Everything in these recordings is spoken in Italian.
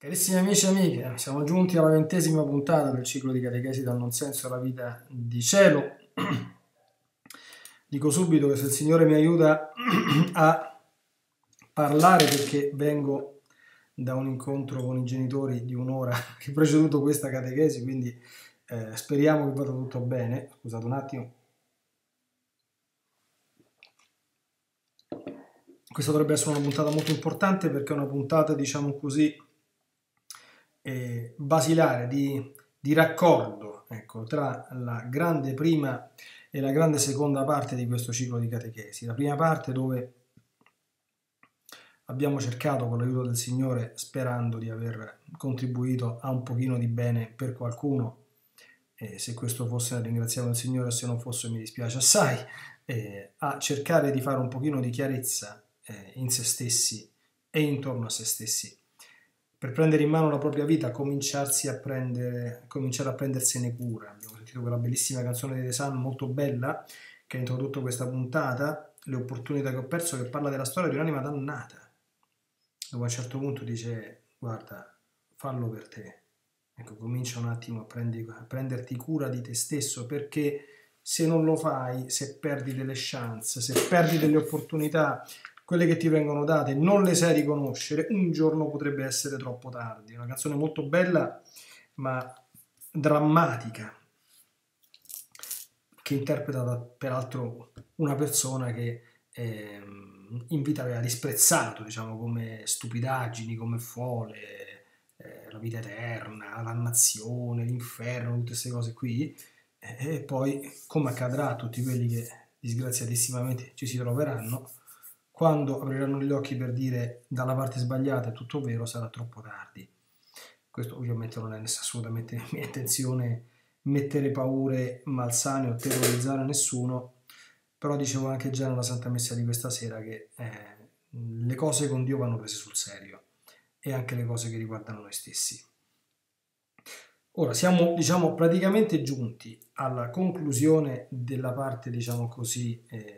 Carissimi amici e amiche, siamo giunti alla 20ª puntata del ciclo di catechesi dal non senso alla vita di cielo. Dico subito che se il Signore mi aiuta a parlare, perché vengo da un incontro con i genitori di un'ora che ha preceduto questa catechesi, quindi speriamo che vada tutto bene. Scusate un attimo. Questa dovrebbe essere una puntata molto importante perché è una puntata, diciamo così, basilare di raccordo, ecco, tra la grande prima e la grande seconda parte di questo ciclo di catechesi. La prima parte dove abbiamo cercato, con l'aiuto del Signore, sperando di aver contribuito a un pochino di bene per qualcuno, e se questo fosse ringraziamo il Signore, se non fosse mi dispiace assai, a cercare di fare un pochino di chiarezza in se stessi e intorno a se stessi, per prendere in mano la propria vita, cominciare a prendersene cura. Abbiamo sentito quella bellissima canzone di The Sun, molto bella, che ha introdotto questa puntata, Le opportunità che ho perso, che parla della storia di un'anima dannata, dove a un certo punto dice: guarda, fallo per te, ecco, comincia un attimo a prenderti cura di te stesso, perché se non lo fai, se perdi delle chance, se perdi delle opportunità, quelle che ti vengono date, non le sai riconoscere, un giorno potrebbe essere troppo tardi. Una canzone molto bella ma drammatica, che interpreta peraltro una persona che in vita aveva disprezzato, diciamo, come stupidaggini, come fole, la vita eterna, la dannazione, l'inferno, tutte queste cose qui, e poi, come accadrà a tutti quelli che disgraziatissimamente ci si troveranno, quando apriranno gli occhi per dire dalla parte sbagliata è tutto vero, sarà troppo tardi. Questo ovviamente non è assolutamente mia intenzione mettere paure malsane o terrorizzare nessuno, però dicevo anche già nella Santa Messa di questa sera che le cose con Dio vanno prese sul serio, e anche le cose che riguardano noi stessi. Ora siamo, diciamo, praticamente giunti alla conclusione della parte, diciamo così,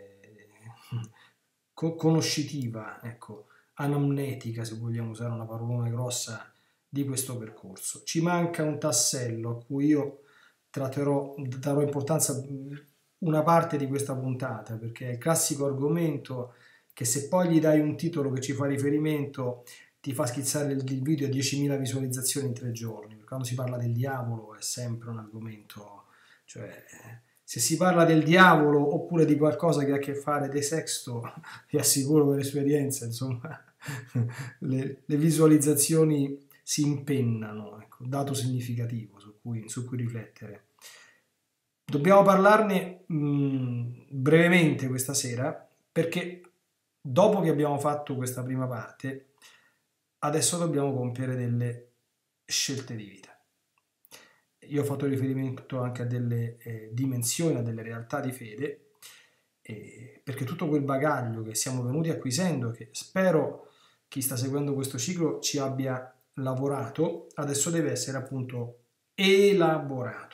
conoscitiva, ecco, anamnetica, se vogliamo usare una parolona grossa, di questo percorso. Ci manca un tassello a cui io darò importanza una parte di questa puntata, perché è il classico argomento che, se poi gli dai un titolo che ci fa riferimento, ti fa schizzare il video a 10.000 visualizzazioni in 3 giorni. Quando si parla del diavolo è sempre un argomento, cioè se si parla del diavolo oppure di qualcosa che ha a che fare de sexto, vi assicuro per esperienza, insomma, le visualizzazioni si impennano, ecco, dato significativo su cui riflettere. Dobbiamo parlarne brevemente questa sera, perché dopo che abbiamo fatto questa prima parte, adesso dobbiamo compiere delle scelte di vita. Io ho fatto riferimento anche a delle dimensioni, a delle realtà di fede, perché tutto quel bagaglio che siamo venuti acquisendo, che spero chi sta seguendo questo ciclo ci abbia lavorato, adesso deve essere appunto elaborato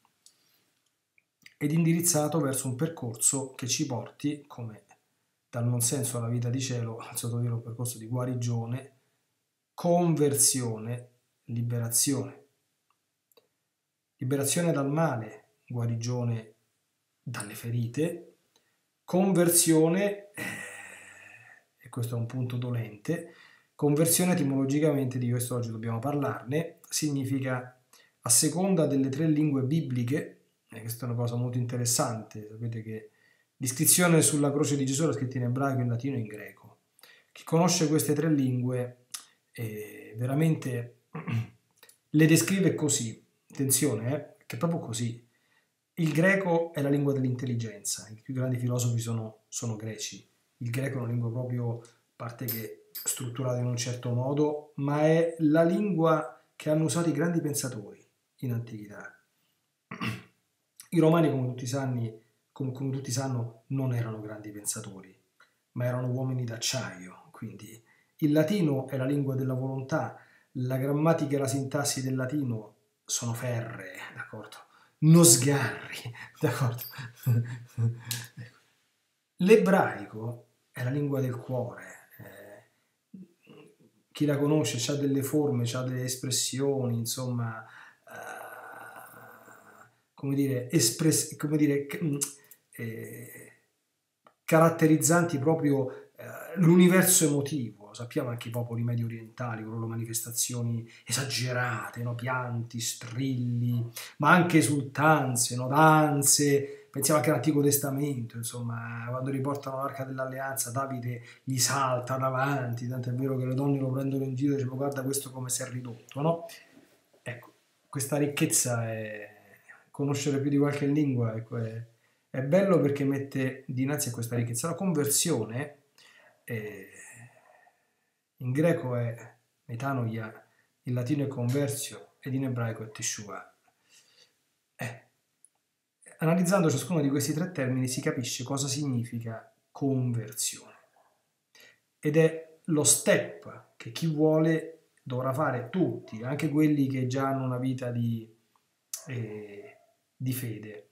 ed indirizzato verso un percorso che ci porti, come dal non senso alla vita di cielo, al sottotitolo, un percorso di guarigione, conversione, liberazione. Liberazione dal male, guarigione dalle ferite, conversione, e questo è un punto dolente, conversione etimologicamente, di questo oggi dobbiamo parlarne, significa a seconda delle 3 lingue bibliche, e questa è una cosa molto interessante, sapete che l'iscrizione sulla croce di Gesù era scritta in ebraico, in latino e in greco. Chi conosce queste 3 lingue veramente le descrive così. Attenzione, che è proprio così. Il greco è la lingua dell'intelligenza, i più grandi filosofi sono greci. Il greco è una lingua proprio, a parte che strutturata in un certo modo, ma è la lingua che hanno usato i grandi pensatori in antichità. I romani, come tutti sanno, non erano grandi pensatori, ma erano uomini d'acciaio. Quindi il latino è la lingua della volontà, la grammatica e la sintassi del latino sono ferree, d'accordo? Non sgarri, d'accordo? L'ebraico è la lingua del cuore, chi la conosce ha delle forme, ha delle espressioni, insomma, come dire, caratterizzanti proprio l'universo emotivo. Sappiamo anche i popoli medio orientali, con le loro manifestazioni esagerate, no? Pianti, strilli, ma anche esultanze, no? Danze. Pensiamo anche all'Antico Testamento, insomma, quando riportano l'Arca dell'Alleanza, Davide gli salta davanti, tanto è vero che le donne lo prendono in giro e dicono guarda questo come si è ridotto, no? Ecco, questa ricchezza è conoscere più di qualche lingua, ecco, è bello perché mette dinanzi a questa ricchezza la conversione. In greco è metanoia, in latino è conversio ed in ebraico è teshuvah. Analizzando ciascuno di questi tre termini si capisce cosa significa conversione ed è lo step che chi vuole dovrà fare, tutti, anche quelli che già hanno una vita di fede.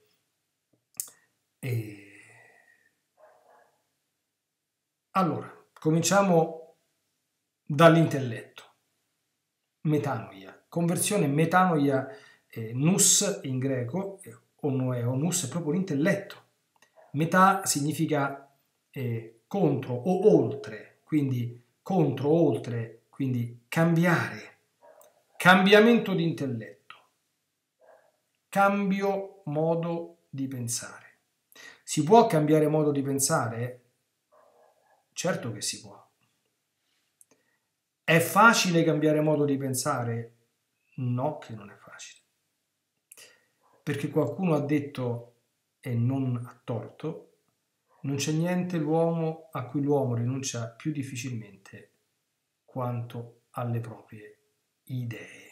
Allora, cominciamo dall'intelletto. Metanoia. Conversione metanoia, nous in greco, nous è proprio l'intelletto. Metà significa contro o oltre, quindi contro, oltre, quindi cambiare. Cambiamento di intelletto. Cambio modo di pensare. Si può cambiare modo di pensare? Certo che si può. È facile cambiare modo di pensare? No, che non è facile. Perché qualcuno ha detto, e non a torto, non c'è niente l'uomo a cui l'uomo rinuncia più difficilmente quanto alle proprie idee.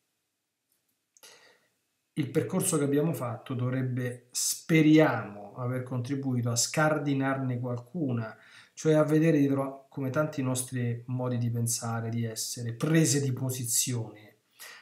Il percorso che abbiamo fatto dovrebbe, speriamo, aver contribuito a scardinarne qualcuna, cioè a vedere dietro come tanti nostri modi di pensare, di essere, prese di posizione.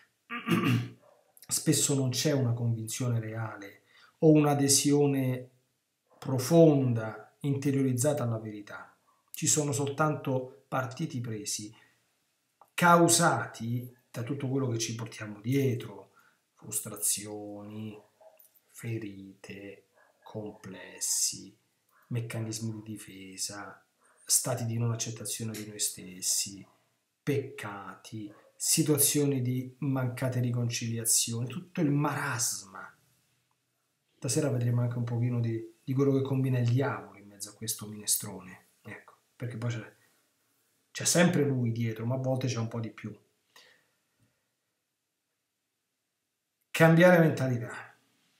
Spesso non c'è una convinzione reale o un'adesione profonda, interiorizzata alla verità. Ci sono soltanto partiti presi, causati da tutto quello che ci portiamo dietro, frustrazioni, ferite, complessi, meccanismi di difesa, stati di non accettazione di noi stessi, peccati, situazioni di mancate riconciliazioni, tutto il marasma. Stasera vedremo anche un pochino di quello che combina il diavolo in mezzo a questo minestrone, ecco, perché poi c'è sempre lui dietro, ma a volte c'è un po' di più. Cambiare mentalità.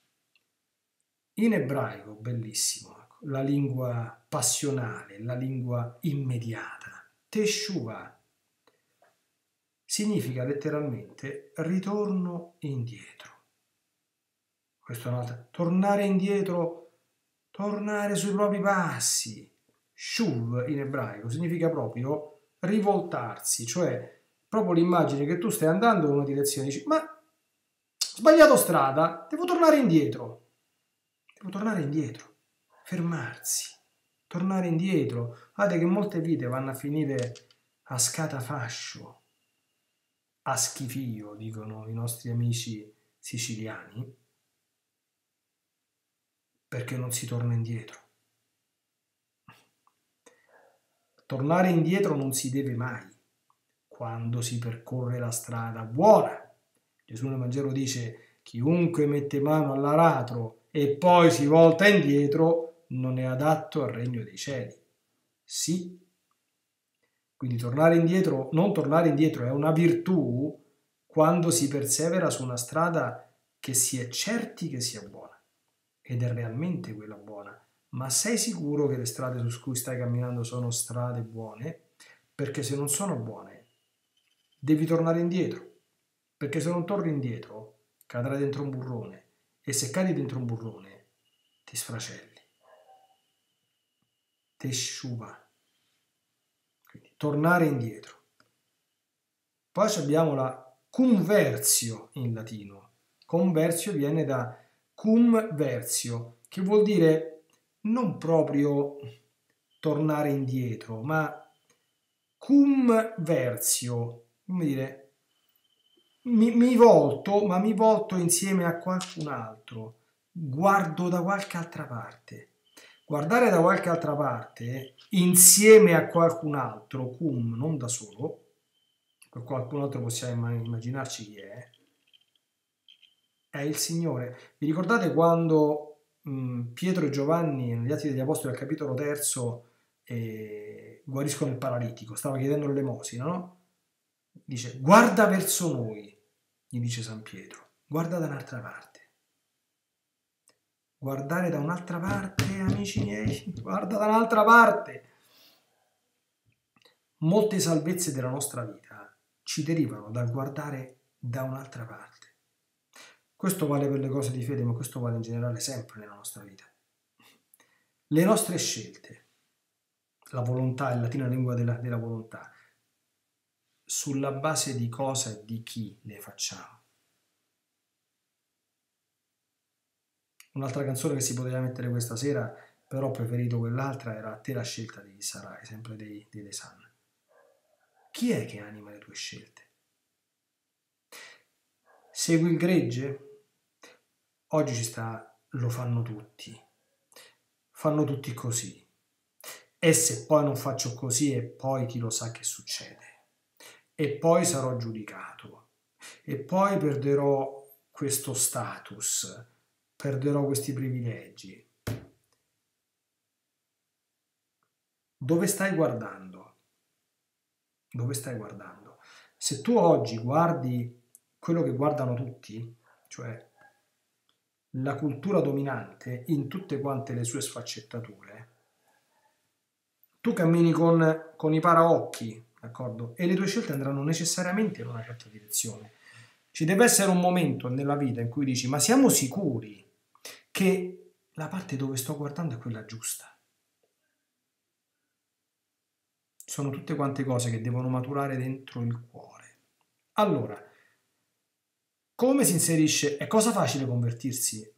In ebraico, bellissimo, la lingua passionale, la lingua immediata, teshuvah, significa letteralmente ritorno indietro. Questo è un'altra. Tornare indietro, tornare sui propri passi. Shuv in ebraico significa proprio rivoltarsi, cioè proprio l'immagine che tu stai andando in una direzione e dici ma sbagliato strada, devo tornare indietro. Devo tornare indietro, fermarsi, tornare indietro. Guardate che molte vite vanno a finire a scatafascio, a schifio, dicono i nostri amici siciliani, perché non si torna indietro. Tornare indietro non si deve mai, quando si percorre la strada buona. Gesù nel Vangelo dice: chiunque mette mano all'aratro e poi si volta indietro non è adatto al regno dei cieli. Sì. Quindi tornare indietro, non tornare indietro è una virtù quando si persevera su una strada che si è certi che sia buona ed è realmente quella buona. Ma sei sicuro che le strade su cui stai camminando sono strade buone? Perché se non sono buone, devi tornare indietro. Perché se non torni indietro, cadrai dentro un burrone. E se cadi dentro un burrone, ti sfracelli. Teshuvah. Quindi tornare indietro. Poi abbiamo la conversio in latino. Conversio viene da cum versio, che vuol dire non proprio tornare indietro, ma cum versio, come dire, mi volto, ma mi volto insieme a qualcun altro, guardo da qualche altra parte. Guardare da qualche altra parte, insieme a qualcun altro, cum, non da solo, per qualcun altro possiamo immaginarci chi è il Signore. Vi ricordate quando Pietro e Giovanni, negli Atti degli Apostoli al capitolo 3, guariscono il paralitico, stava chiedendo l'elemosina, no? Dice, guarda verso noi, gli dice San Pietro, guarda da un'altra parte. Guardare da un'altra parte, amici miei, guarda da un'altra parte. Molte salvezze della nostra vita ci derivano dal guardare da un'altra parte. Questo vale per le cose di fede, ma questo vale in generale sempre nella nostra vita. Le nostre scelte, la volontà, in latina lingua della volontà, sulla base di cosa e di chi le facciamo. Un'altra canzone che si poteva mettere questa sera, però ho preferito quell'altra, era A te la scelta di chi sarai, sempre dei The Sun. Chi è che anima le tue scelte? Segui il gregge? Oggi ci sta, lo fanno tutti così. E se poi non faccio così e poi chi lo sa che succede? E poi sarò giudicato. E poi perderò questo status, perderò questi privilegi. Dove stai guardando? Dove stai guardando? Se tu oggi guardi quello che guardano tutti, cioè la cultura dominante in tutte quante le sue sfaccettature, tu cammini con i paraocchi, d'accordo? E le tue scelte andranno necessariamente in una certa direzione. Ci deve essere un momento nella vita in cui dici, ma siamo sicuri che la parte dove sto guardando è quella giusta? Sono tutte quante cose che devono maturare dentro il cuore. Allora, come si inserisce? È cosa facile convertirsi?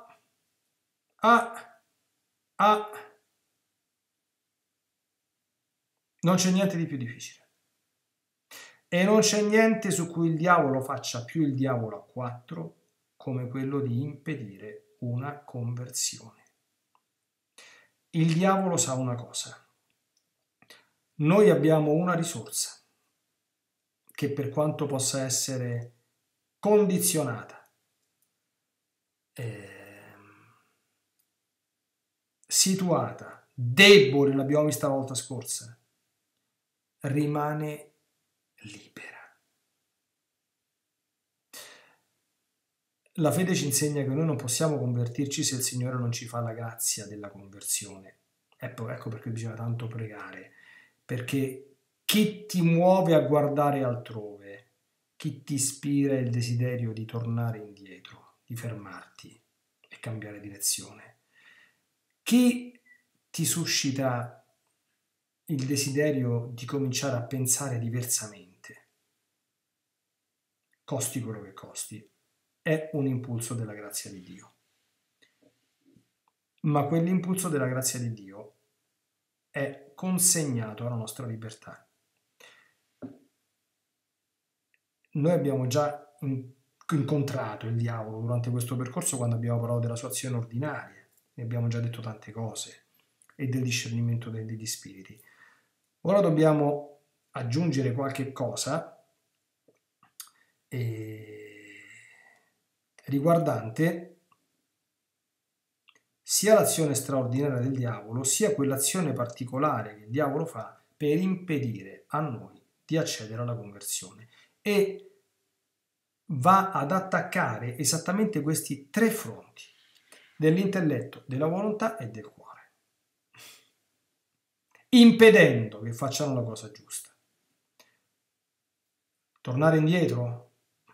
Non c'è niente di più difficile. E non c'è niente su cui il diavolo faccia più il diavolo a 4 come quello di impedire una conversione. Il diavolo sa una cosa. Noi abbiamo una risorsa che, per quanto possa essere condizionata, situata, debole, l'abbiamo vista la volta scorsa, rimane libera. La fede ci insegna che noi non possiamo convertirci se il Signore non ci fa la grazia della conversione. Ecco perché bisogna tanto pregare, perché chi ti muove a guardare altrove, chi ti ispira il desiderio di tornare indietro, di fermarti e cambiare direzione, chi ti suscita il desiderio di cominciare a pensare diversamente, costi quello che costi, è un impulso della grazia di Dio. Ma quell'impulso della grazia di Dio è consegnato alla nostra libertà. Noi abbiamo già incontrato il diavolo durante questo percorso quando abbiamo parlato della sua azione ordinaria, ne abbiamo già detto tante cose, e del discernimento degli spiriti. Ora dobbiamo aggiungere qualche cosa riguardante sia l'azione straordinaria del diavolo, sia quell'azione particolare che il diavolo fa per impedire a noi di accedere alla conversione. E va ad attaccare esattamente questi 3 fronti, dell'intelletto, della volontà e del cuore, impedendo che facciano la cosa giusta. Tornare indietro?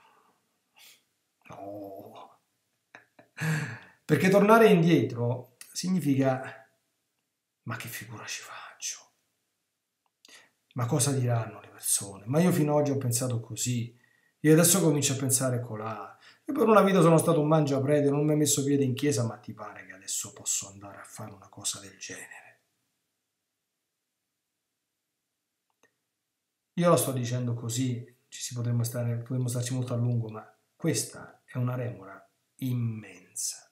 No. Perché tornare indietro significa, ma che figura ci faccio? Ma cosa diranno le persone? Ma io fino ad oggi ho pensato così, io adesso comincio a pensare colà. Io per una vita sono stato un mangiaprete, non mi ho messo piede in chiesa, ma ti pare che adesso posso andare a fare una cosa del genere? Io lo sto dicendo così, potremmo starci molto a lungo, ma questa è una remora immensa.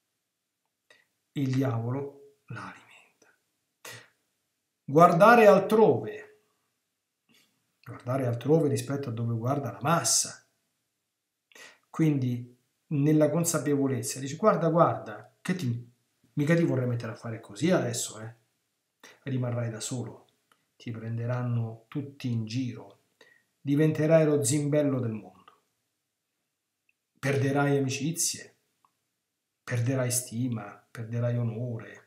Il diavolo la alimenta. Guardare altrove rispetto a dove guarda la massa. Quindi nella consapevolezza dici guarda, mica ti vorrei mettere a fare così adesso, rimarrai da solo, ti prenderanno tutti in giro, diventerai lo zimbello del mondo, perderai amicizie, perderai stima, perderai onore.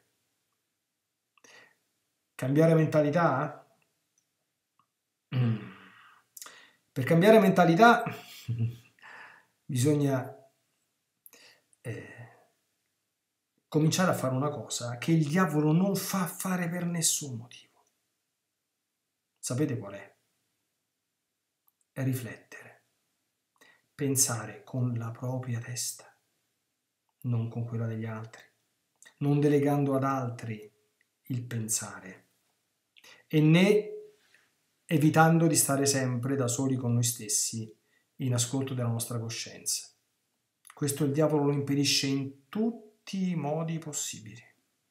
Cambiare mentalità? Per cambiare mentalità bisogna cominciare a fare una cosa che il diavolo non fa fare per nessun motivo. Sapete qual è? È riflettere, pensare con la propria testa, non con quella degli altri, non delegando ad altri il pensare e né evitando di stare sempre da soli con noi stessi in ascolto della nostra coscienza. Questo il diavolo lo impedisce in tutti i modi possibili.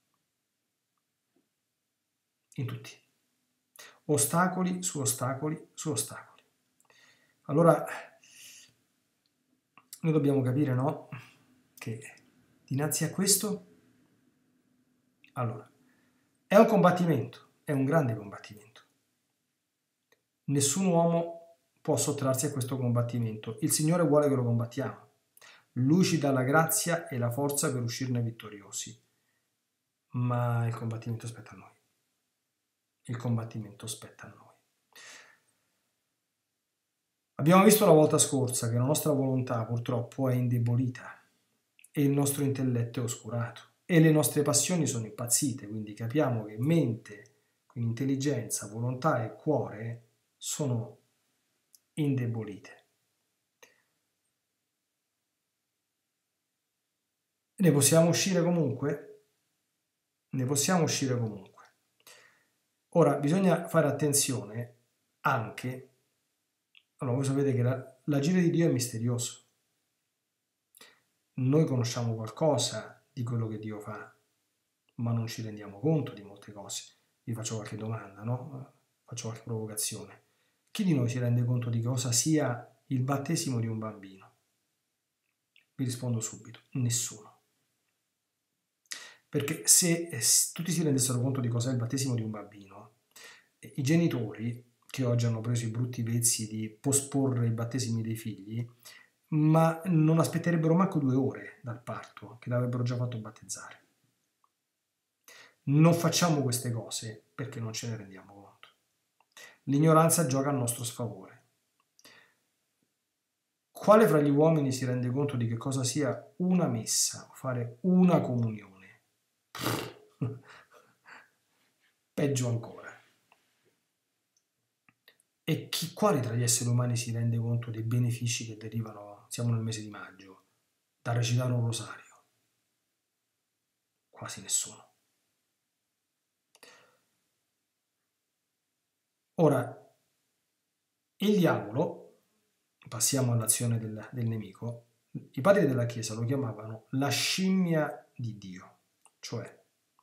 In tutti. Ostacoli su ostacoli su ostacoli. Allora, noi dobbiamo capire, no? Che dinanzi a questo, allora, è un combattimento, è un grande combattimento. Nessun uomo può sottrarsi a questo combattimento. Il Signore vuole che lo combattiamo. Lui ci dà la grazia e la forza per uscirne vittoriosi. Ma il combattimento spetta a noi. Il combattimento spetta a noi. Abbiamo visto la volta scorsa che la nostra volontà purtroppo è indebolita e il nostro intelletto è oscurato e le nostre passioni sono impazzite, quindi capiamo che mente, quindi intelligenza, volontà e cuore sono indebolite. Ne possiamo uscire comunque? Ne possiamo uscire comunque. Ora, bisogna fare attenzione anche. Allora, voi sapete che l'agire di Dio è misterioso. Noi conosciamo qualcosa di quello che Dio fa, ma non ci rendiamo conto di molte cose. Vi faccio qualche domanda, no? Faccio qualche provocazione. Chi di noi si rende conto di cosa sia il battesimo di un bambino? Vi rispondo subito, nessuno. Perché se tutti si rendessero conto di cos'è il battesimo di un bambino, i genitori, che oggi hanno preso i brutti vezzi di posporre i battesimi dei figli, ma non aspetterebbero manco 2 ore dal parto, che l'avrebbero già fatto battezzare. Non facciamo queste cose perché non ce ne rendiamo conto. L'ignoranza gioca a nostro sfavore. Quale fra gli uomini si rende conto di che cosa sia una messa o fare una comunione? Peggio ancora. E quale tra gli esseri umani si rende conto dei benefici che derivano, siamo nel mese di maggio, da recitare un rosario? Quasi nessuno. Ora, il diavolo, passiamo all'azione del nemico, i padri della Chiesa lo chiamavano la scimmia di Dio, cioè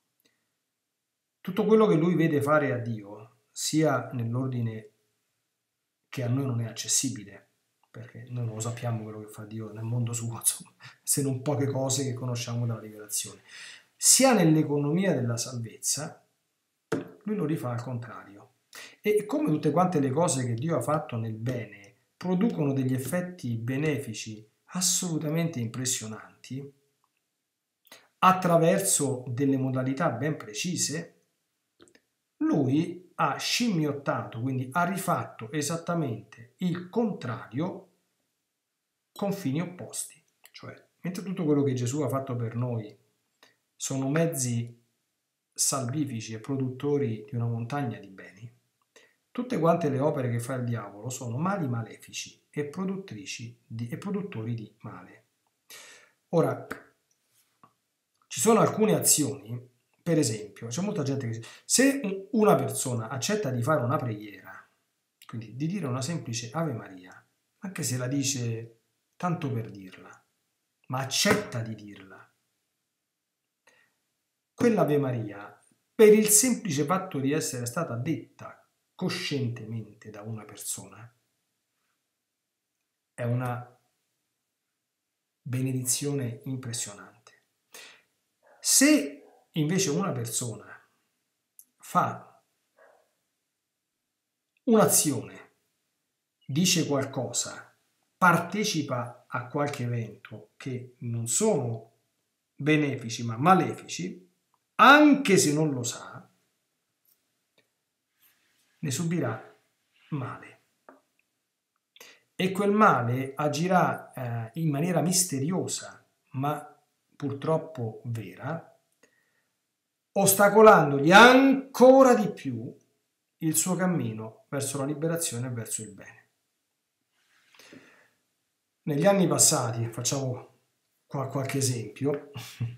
tutto quello che lui vede fare a Dio, sia nell'ordine che a noi non è accessibile, perché noi non lo sappiamo quello che fa Dio nel mondo suo, insomma, se non poche cose che conosciamo dalla rivelazione, sia nell'economia della salvezza, lui lo rifà al contrario. E come tutte quante le cose che Dio ha fatto nel bene producono degli effetti benefici assolutamente impressionanti, attraverso delle modalità ben precise, lui ha scimmiottato, quindi ha rifatto esattamente il contrario con fini opposti. Cioè, mentre tutto quello che Gesù ha fatto per noi sono mezzi salvifici e produttori di una montagna di beni, tutte quante le opere che fa il diavolo sono mali malefici e produttori di male. Ora, ci sono alcune azioni. Per esempio, c'è molta gente che se una persona accetta di fare una preghiera, quindi di dire una semplice Ave Maria, anche se la dice tanto per dirla, ma accetta di dirla. Quell'Ave Maria, per il semplice fatto di essere stata detta coscientemente da una persona, è una benedizione impressionante. Se invece una persona fa un'azione, dice qualcosa, partecipa a qualche evento che non sono benefici ma malefici, anche se non lo sa, ne subirà male. E quel male agirà in maniera misteriosa, ma purtroppo vera, ostacolandogli ancora di più il suo cammino verso la liberazione e verso il bene. Negli anni passati, facciamo qua qualche esempio,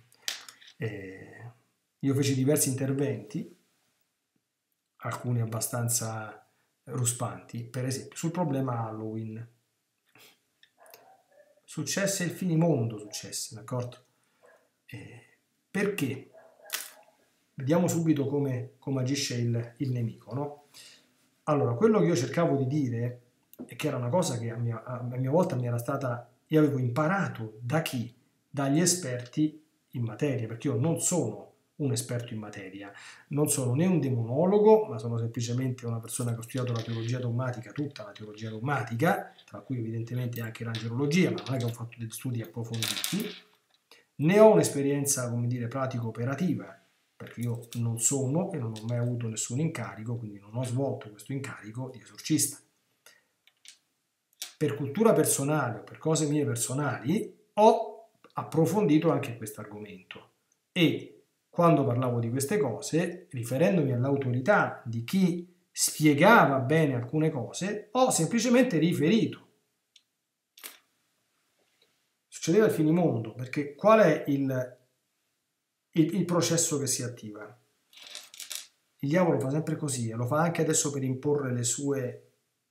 io feci diversi interventi, alcuni abbastanza ruspanti, per esempio sul problema Halloween. Successe il finimondo, d'accordo? Perché? Vediamo subito come agisce il nemico, no? Allora, quello che io cercavo di dire, e che era una cosa che a mia volta mi era stata, io avevo imparato da chi? Dagli esperti in materia, perché io non sono un esperto in materia, non sono né un demonologo, ma sono semplicemente una persona che ha studiato la teologia dogmatica, tutta la teologia dogmatica, tra cui evidentemente anche l'angelologia, ma non è che ho fatto degli studi approfonditi, né ho un'esperienza, come dire, pratico-operativa, perché io non sono e non ho mai avuto nessun incarico, quindi non ho svolto questo incarico di esorcista. Per cultura personale o per cose mie personali ho approfondito anche questo argomento e quando parlavo di queste cose, riferendomi all'autorità di chi spiegava bene alcune cose, ho semplicemente riferito. Succedeva il finimondo, perché qual è il processo che si attiva? Il diavolo fa sempre così, e lo fa anche adesso per imporre le sue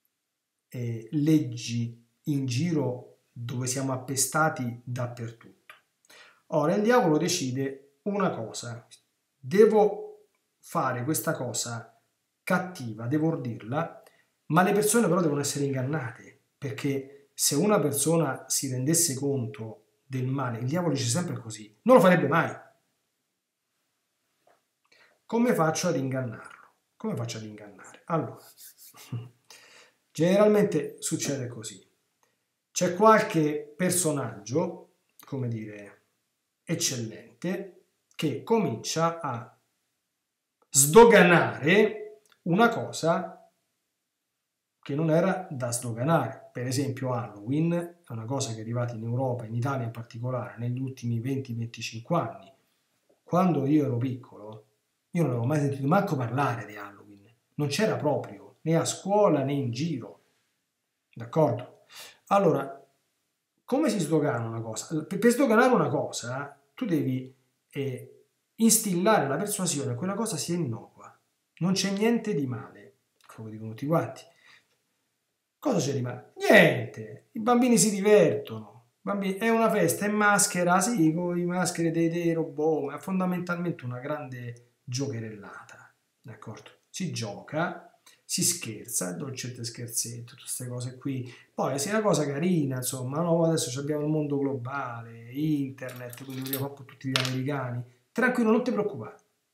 leggi in giro dove siamo appestati dappertutto. Ora il diavolo decide una cosa, devo fare questa cosa cattiva, devo ordirla, ma le persone però devono essere ingannate, perché se una persona si rendesse conto del male, il diavolo dice sempre così, non lo farebbe mai. Come faccio ad ingannarlo? Come faccio ad ingannare? Allora, generalmente succede così. C'è qualche personaggio, come dire, eccellente, che comincia a sdoganare una cosa che non era da sdoganare. Per esempio Halloween è una cosa che è arrivata in Europa, in Italia in particolare, negli ultimi 20-25 anni. Quando io ero piccolo, io non avevo mai sentito manco parlare di Halloween. Non c'era proprio, né a scuola né in giro. D'accordo? Allora, come si sdogana una cosa? Per sdoganare una cosa, tu devi instillare la persuasione che quella cosa sia innocua. Non c'è niente di male, come dicono tutti quanti. Cosa c'è di male? Niente! I bambini si divertono. È una festa in maschera, sì, con i maschere dei robot, ma è fondamentalmente una grande giocherellata. D'accordo? Si gioca, si scherza, dolcetto e scherzetto, tutte queste cose qui. Poi se è una cosa carina, insomma, no, adesso abbiamo il mondo globale, internet, quindi vediamo un po' tutti gli americani. Tranquillo, non ti preoccupare.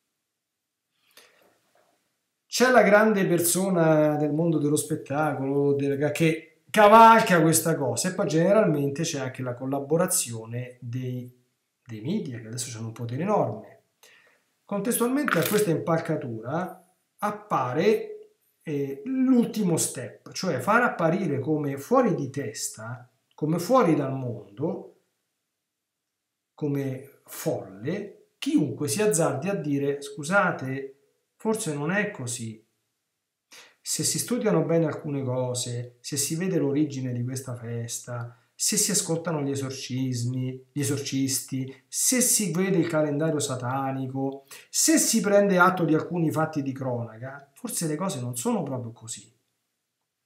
C'è la grande persona del mondo dello spettacolo che cavalca questa cosa e poi generalmente c'è anche la collaborazione dei media che adesso hanno un potere enorme. Contestualmente a questa impalcatura appare l'ultimo step, cioè far apparire come fuori di testa, come fuori dal mondo, come folle, chiunque si azzardi a dire scusate, forse non è così. Se si studiano bene alcune cose, se si vede l'origine di questa festa, se si ascoltano gli esorcismi, gli esorcisti, se si vede il calendario satanico, se si prende atto di alcuni fatti di cronaca, forse le cose non sono proprio così.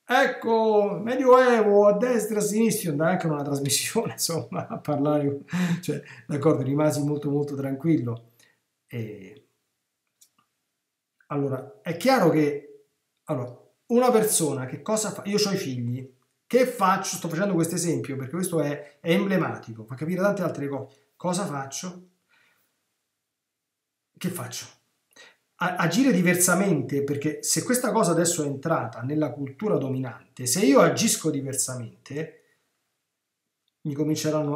ecco, Medioevo, a destra, a sinistra, andai anche in una trasmissione, insomma, a parlare, cioè, d'accordo, rimasi molto molto tranquillo. E allora, è chiaro che, allora, una persona che cosa fa? Io ho i figli, che faccio? Sto facendo questo esempio perché questo è emblematico, fa capire tante altre cose. Cosa faccio? Che faccio? Agire diversamente, perché se questa cosa adesso è entrata nella cultura dominante, se io agisco diversamente, mi cominceranno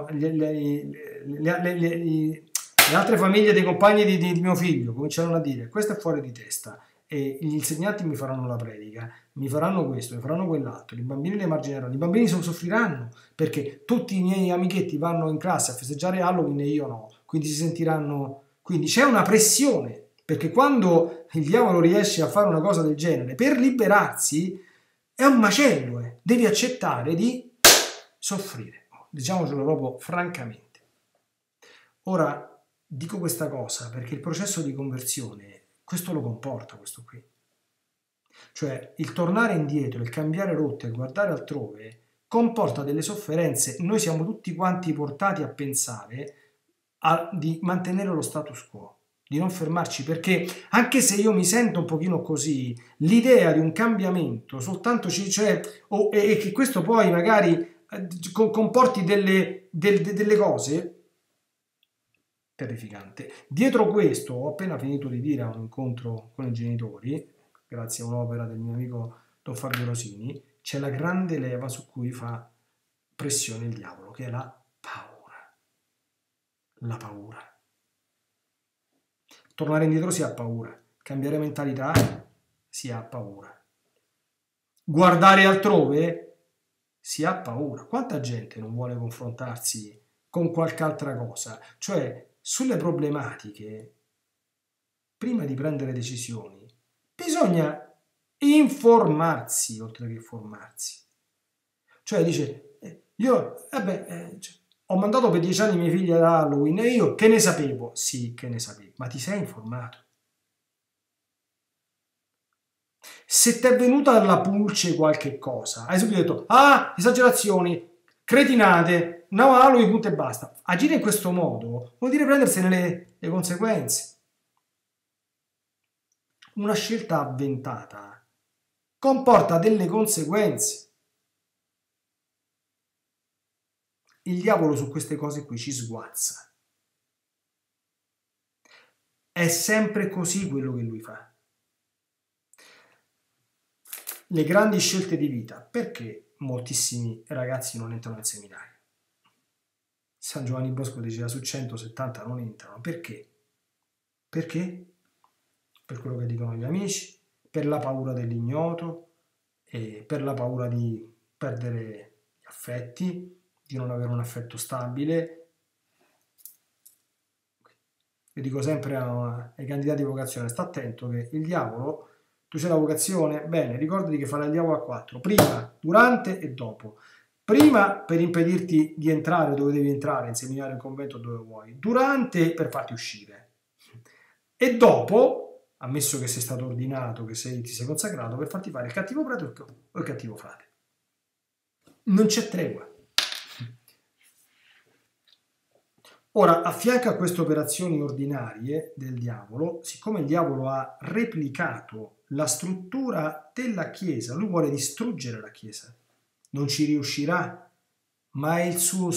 le altre famiglie dei compagni di mio figlio cominceranno a dire questo è fuori di testa e gli insegnanti mi faranno la predica, mi faranno questo, mi faranno quell'altro, i bambini li emargineranno, i bambini soffriranno perché tutti i miei amichetti vanno in classe a festeggiare Halloween e io no, quindi si sentiranno, quindi c'è una pressione perché quando il diavolo riesce a fare una cosa del genere per liberarsi è un macello, devi accettare di soffrire, diciamocelo proprio francamente. Ora dico questa cosa perché il processo di conversione questo lo comporta, questo qui. Cioè il tornare indietro, il cambiare rotta e guardare altrove comporta delle sofferenze. Noi siamo tutti quanti portati a pensare di mantenere lo status quo, di non fermarci, perché anche se io mi sento un pochino così, l'idea di un cambiamento soltanto cioè, e che questo poi magari comporti delle cose terrificante. Dietro questo, ho appena finito di dire a un incontro con i genitori, grazie a un'opera del mio amico Don Fabio Rosini, c'è la grande leva su cui fa pressione il diavolo, che è la paura. La paura. Tornare indietro si ha paura, cambiare mentalità si ha paura. Guardare altrove si ha paura. Quanta gente non vuole confrontarsi con qualche altra cosa? Cioè, sulle problematiche, prima di prendere decisioni, bisogna informarsi oltre che formarsi. Cioè dice, io cioè, ho mandato per 10 anni i miei figli ad Halloween e io che ne sapevo? Sì, che ne sapevo, ma ti sei informato? Se ti è venuta alla pulce qualche cosa, hai subito detto, ah, esagerazioni, cretinate, no, Halloween, punto e basta. Agire in questo modo vuol dire prendersene le conseguenze. Una scelta avventata comporta delle conseguenze. Il diavolo su queste cose qui ci sguazza. È sempre così quello che lui fa. Le grandi scelte di vita, perché moltissimi ragazzi non entrano al seminario? San Giovanni Bosco diceva su 170 non entrano, perché? Perché? Per quello che dicono gli amici, per la paura dell'ignoto, e per la paura di perdere gli affetti, di non avere un affetto stabile. Io dico sempre ai candidati di vocazione, sta attento che il diavolo, tu c'è la vocazione, bene, ricordati che farà il diavolo a 4, prima, durante e dopo. Prima per impedirti di entrare dove devi entrare, in seminario, in convento, dove vuoi. Durante per farti uscire. E dopo, ammesso che sei stato ordinato, che ti sei consacrato, per farti fare il cattivo prete o il cattivo frate. Non c'è tregua. Ora, a fianco a queste operazioni ordinarie del diavolo, siccome il diavolo ha replicato la struttura della Chiesa, lui vuole distruggere la Chiesa. Non ci riuscirà, ma è il suo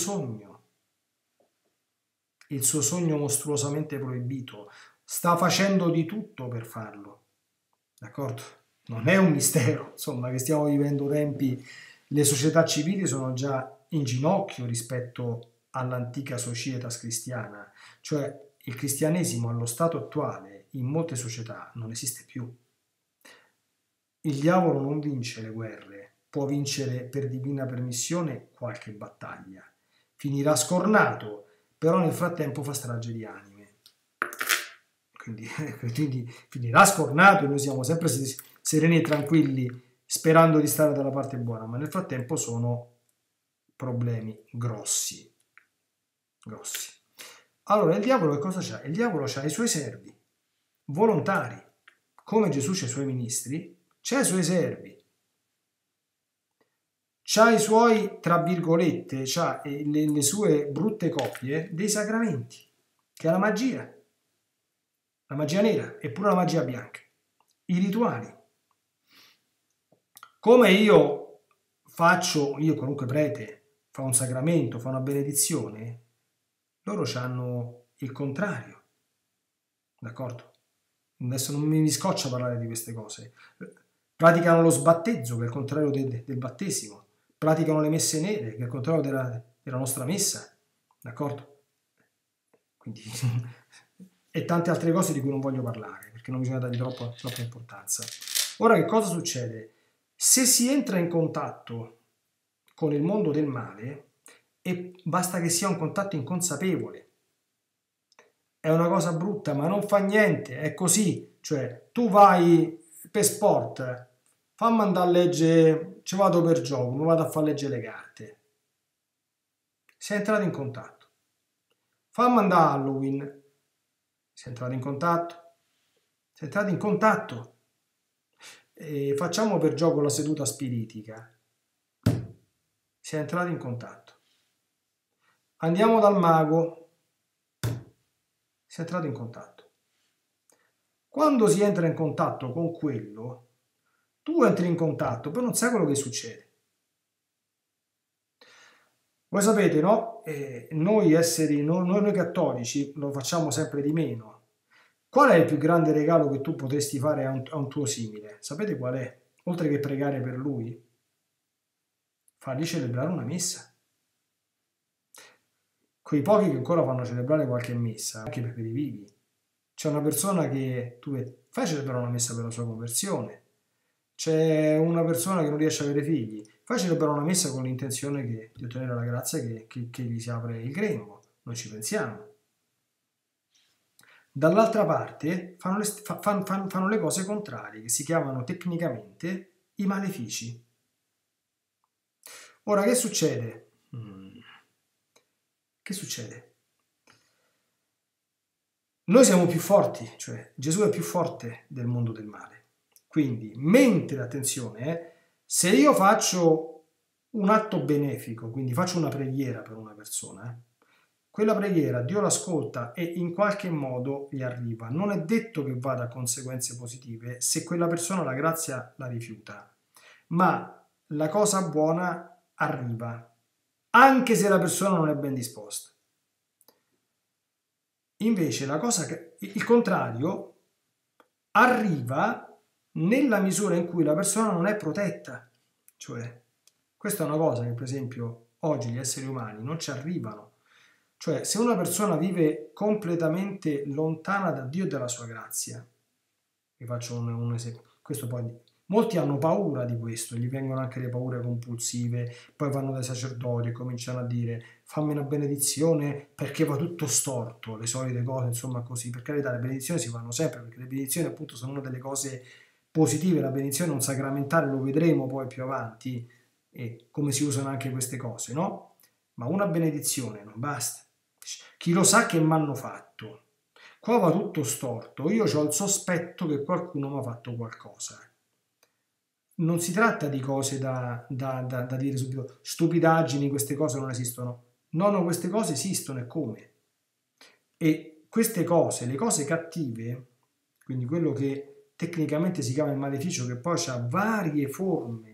sogno mostruosamente proibito. Sta facendo di tutto per farlo, d'accordo? Non è un mistero, insomma, che stiamo vivendo tempi, le società civili sono già in ginocchio rispetto all'antica societas cristiana, cioè il cristianesimo allo stato attuale in molte società non esiste più. Il diavolo non vince le guerre, può vincere per divina permissione qualche battaglia. Finirà scornato, però nel frattempo fa strage di anime. Quindi finirà scornato e noi siamo sempre sereni e tranquilli sperando di stare dalla parte buona, ma nel frattempo sono problemi grossi. Allora il diavolo che cosa c'ha? Il diavolo c'ha i suoi servi volontari, come Gesù c'ha i suoi ministri, c'ha i suoi servi. c'ha i suoi, tra virgolette, c'ha le sue brutte copie dei sacramenti, che è la magia nera e pure la magia bianca, i rituali. Come io qualunque prete, fa un sacramento, fa una benedizione, loro hanno il contrario, d'accordo? Adesso non mi scoccia parlare di queste cose. Praticano lo sbattezzo, che è il contrario del battesimo. Praticano le messe nere, che è il contrario della nostra messa, d'accordo? Quindi, e tante altre cose di cui non voglio parlare, perché non bisogna dargli troppa importanza. Ora, che cosa succede? Se si entra in contatto con il mondo del male, e basta che sia un contatto inconsapevole, è una cosa brutta, ma non fa niente, è così. Cioè, tu vai per sport, fammi andare a leggere, ci vado per gioco, mi vado a far leggere le carte. Sei entrato in contatto. Fammi andare a Halloween, sei entrato in contatto. Sei entrato in contatto. E facciamo per gioco la seduta spiritica. Sei entrato in contatto. Andiamo dal mago. Si è entrato in contatto. Quando si entra in contatto con quello, tu entri in contatto, però non sai quello che succede. Voi sapete, no? Noi esseri, noi cattolici, lo facciamo sempre di meno. Qual è il più grande regalo che tu potresti fare a un tuo simile? Sapete qual è? Oltre che pregare per lui, fargli celebrare una messa. Quei pochi che ancora fanno celebrare qualche messa, anche per i vivi. C'è una persona che tu fai celebrare una messa per la sua conversione. C'è una persona che non riesce a avere figli, fai celebrare una messa con l'intenzione di ottenere la grazia che gli si apre il grembo. Noi ci pensiamo. Dall'altra parte fanno le cose contrarie, che si chiamano tecnicamente i malefici. Ora, che succede? Che succede? Noi siamo più forti, cioè Gesù è più forte del mondo del male. Quindi, mentre, attenzione, se io faccio un atto benefico, quindi faccio una preghiera per una persona, quella preghiera Dio l'ascolta e in qualche modo gli arriva. Non è detto che vada a conseguenze positive se quella persona la grazia la rifiuta, ma la cosa buona arriva, anche se la persona non è ben disposta. Invece il contrario arriva nella misura in cui la persona non è protetta. Cioè, questa è una cosa che per esempio oggi gli esseri umani non ci arrivano. Cioè, se una persona vive completamente lontana da Dio e dalla sua grazia, vi faccio un esempio, questo poi molti hanno paura di questo, gli vengono anche le paure compulsive, poi vanno dai sacerdoti e cominciano a dire fammi una benedizione perché va tutto storto, le solite cose, insomma così. Per carità, le benedizioni si fanno sempre, perché le benedizioni appunto sono una delle cose positive, la benedizione è un sacramentale, lo vedremo poi più avanti, e come si usano anche queste cose, no? Ma una benedizione non basta. Chi lo sa che mi hanno fatto? Qua va tutto storto, io ho il sospetto che qualcuno mi ha fatto qualcosa. Non si tratta di cose da dire subito, stupidaggini, queste cose non esistono. No, queste cose esistono, e come? E queste cose, le cose cattive, quindi quello che tecnicamente si chiama il maleficio, che poi ha varie forme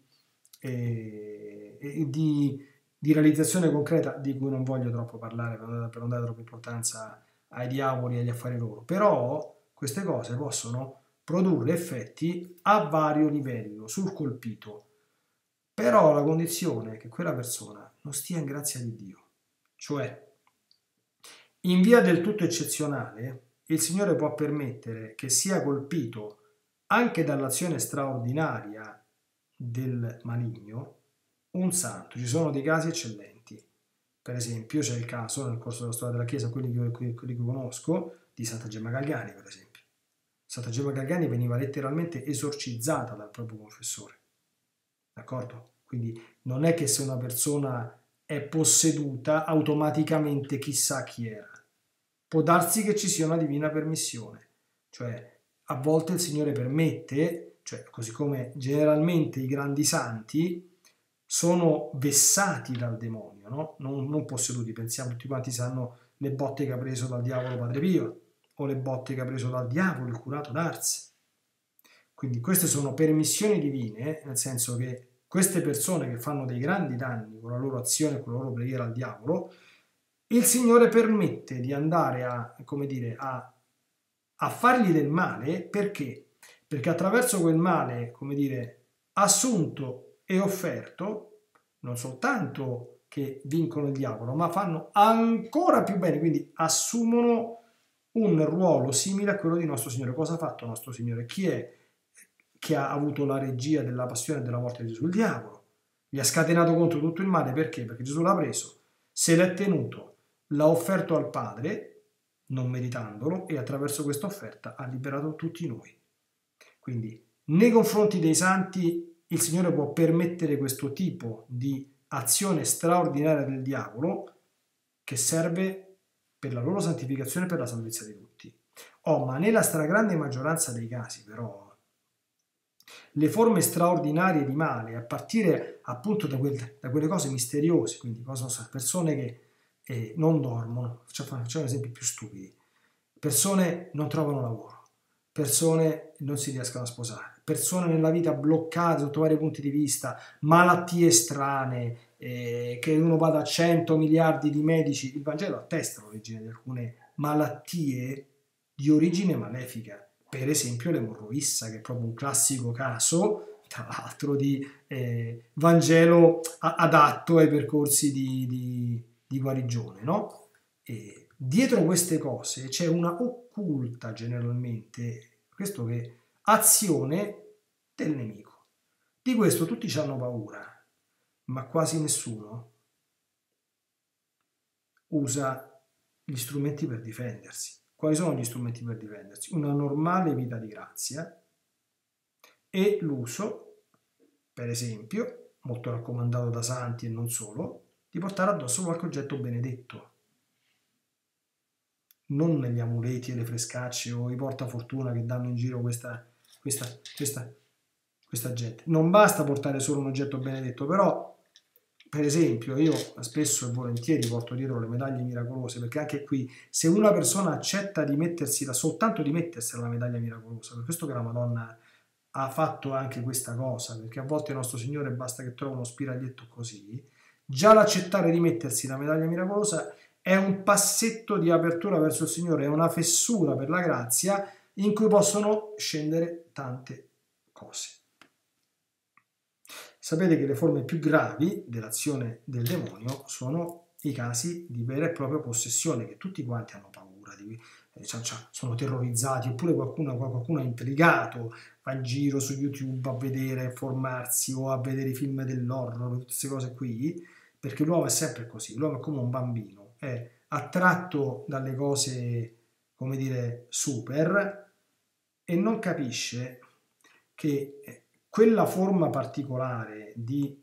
di realizzazione concreta, di cui non voglio troppo parlare per non dare troppa importanza ai diavoli e agli affari loro, però queste cose possono produrre effetti a vario livello sul colpito, però la condizione è che quella persona non stia in grazia di Dio. Cioè, in via del tutto eccezionale, il Signore può permettere che sia colpito anche dall'azione straordinaria del maligno un santo. Ci sono dei casi eccellenti. Per esempio, c'è il caso, nel corso della storia della Chiesa, quelli che conosco, di Santa Gemma Galgani, per esempio. Santa Gemma Galgani veniva letteralmente esorcizzata dal proprio confessore. D'accordo? Quindi non è che se una persona è posseduta, automaticamente chissà chi era. Può darsi che ci sia una divina permissione. Cioè, a volte il Signore permette, cioè, così come generalmente i grandi santi, sono vessati dal demonio, no? Non posseduti. Pensiamo, tutti quanti sanno le botte che ha preso dal diavolo Padre Pio, o le botte che ha preso dal diavolo il curato d'Ars. Quindi queste sono permissioni divine, nel senso che queste persone che fanno dei grandi danni con la loro azione, con la loro preghiera al diavolo, il Signore permette di andare a, come dire, a fargli del male. Perché? Perché attraverso quel male, come dire, assunto e offerto, non soltanto che vincono il diavolo, ma fanno ancora più bene, quindi assumono un ruolo simile a quello di nostro Signore. Cosa ha fatto nostro Signore? Chi è che ha avuto la regia della passione e della morte di Gesù? Il diavolo. Gli ha scatenato contro tutto il male. Perché? Perché Gesù l'ha preso, se l'è tenuto, l'ha offerto al Padre, non meritandolo, e attraverso questa offerta ha liberato tutti noi. Quindi nei confronti dei santi il Signore può permettere questo tipo di azione straordinaria del diavolo, che serve per la loro santificazione e per la salvezza di tutti. Ma nella stragrande maggioranza dei casi, però, le forme straordinarie di male, a partire appunto da quelle cose misteriose, quindi persone che non dormono, facciamo esempi più stupidi, persone non trovano lavoro, persone non si riescono a sposare, persone nella vita bloccate sotto vari punti di vista, malattie strane, che uno vada a 100 miliardi di medici. Il Vangelo attesta l'origine di alcune malattie di origine malefica, per esempio l'emorroissa, che è proprio un classico caso, tra l'altro, di Vangelo adatto ai percorsi di guarigione, no? E dietro queste cose c'è una occulta, generalmente, questo che azione del nemico. Di questo tutti hanno paura, ma quasi nessuno usa gli strumenti per difendersi. Quali sono gli strumenti per difendersi? Una normale vita di grazia e l'uso, per esempio, molto raccomandato da santi e non solo, di portare addosso qualche oggetto benedetto. Non gli amuleti e le frescacce o i portafortuna che danno in giro questa gente. Non basta portare solo un oggetto benedetto, però, per esempio, io spesso e volentieri porto dietro le medaglie miracolose, perché anche qui, se una persona accetta di mettersela, soltanto di mettersela la medaglia miracolosa, per questo che la Madonna ha fatto anche questa cosa, perché a volte il nostro Signore basta che trova uno spiraglietto così, già l'accettare di mettersi la medaglia miracolosa è un passetto di apertura verso il Signore, è una fessura per la grazia in cui possono scendere tante cose. Sapete che le forme più gravi dell'azione del demonio sono i casi di vera e propria possessione, che tutti quanti hanno paura, sono terrorizzati, oppure qualcuno è intrigato, va in giro su YouTube a vedere, formarsi o a vedere i film dell'horror, tutte queste cose qui, perché l'uomo è sempre così, l'uomo è come un bambino, è attratto dalle cose, come dire, super, e non capisce che quella forma particolare di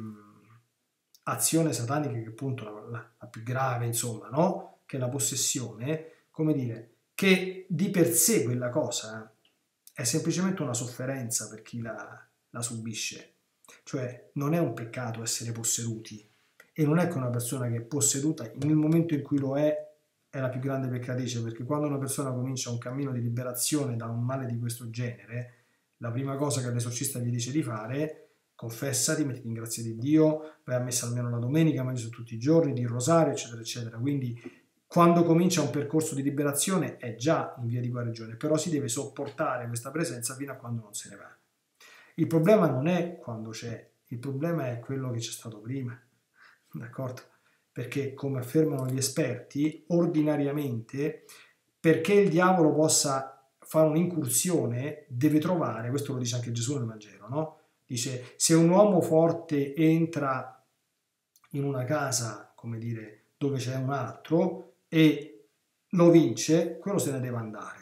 azione satanica, che appunto la più grave, insomma, no? Che è la possessione, come dire, che di per sé quella cosa è semplicemente una sofferenza per chi la subisce. Cioè non è un peccato essere posseduti, e non è che una persona che è posseduta nel momento in cui lo è la più grande peccatrice, perché quando una persona comincia un cammino di liberazione da un male di questo genere, la prima cosa che l'esorcista gli dice di fare: confessati, mettiti in grazia di Dio, vai a messa almeno la domenica, mangi tutti i giorni, di rosario, eccetera, eccetera. Quindi quando comincia un percorso di liberazione è già in via di guarigione, però si deve sopportare questa presenza fino a quando non se ne va. Il problema non è quando c'è, il problema è quello che c'è stato prima, d'accordo? Perché, come affermano gli esperti, ordinariamente, perché il diavolo possa fare un'incursione, deve trovare, questo lo dice anche Gesù nel Vangelo, no? Dice, se un uomo forte entra in una casa, come dire, dove c'è un altro e lo vince, quello se ne deve andare.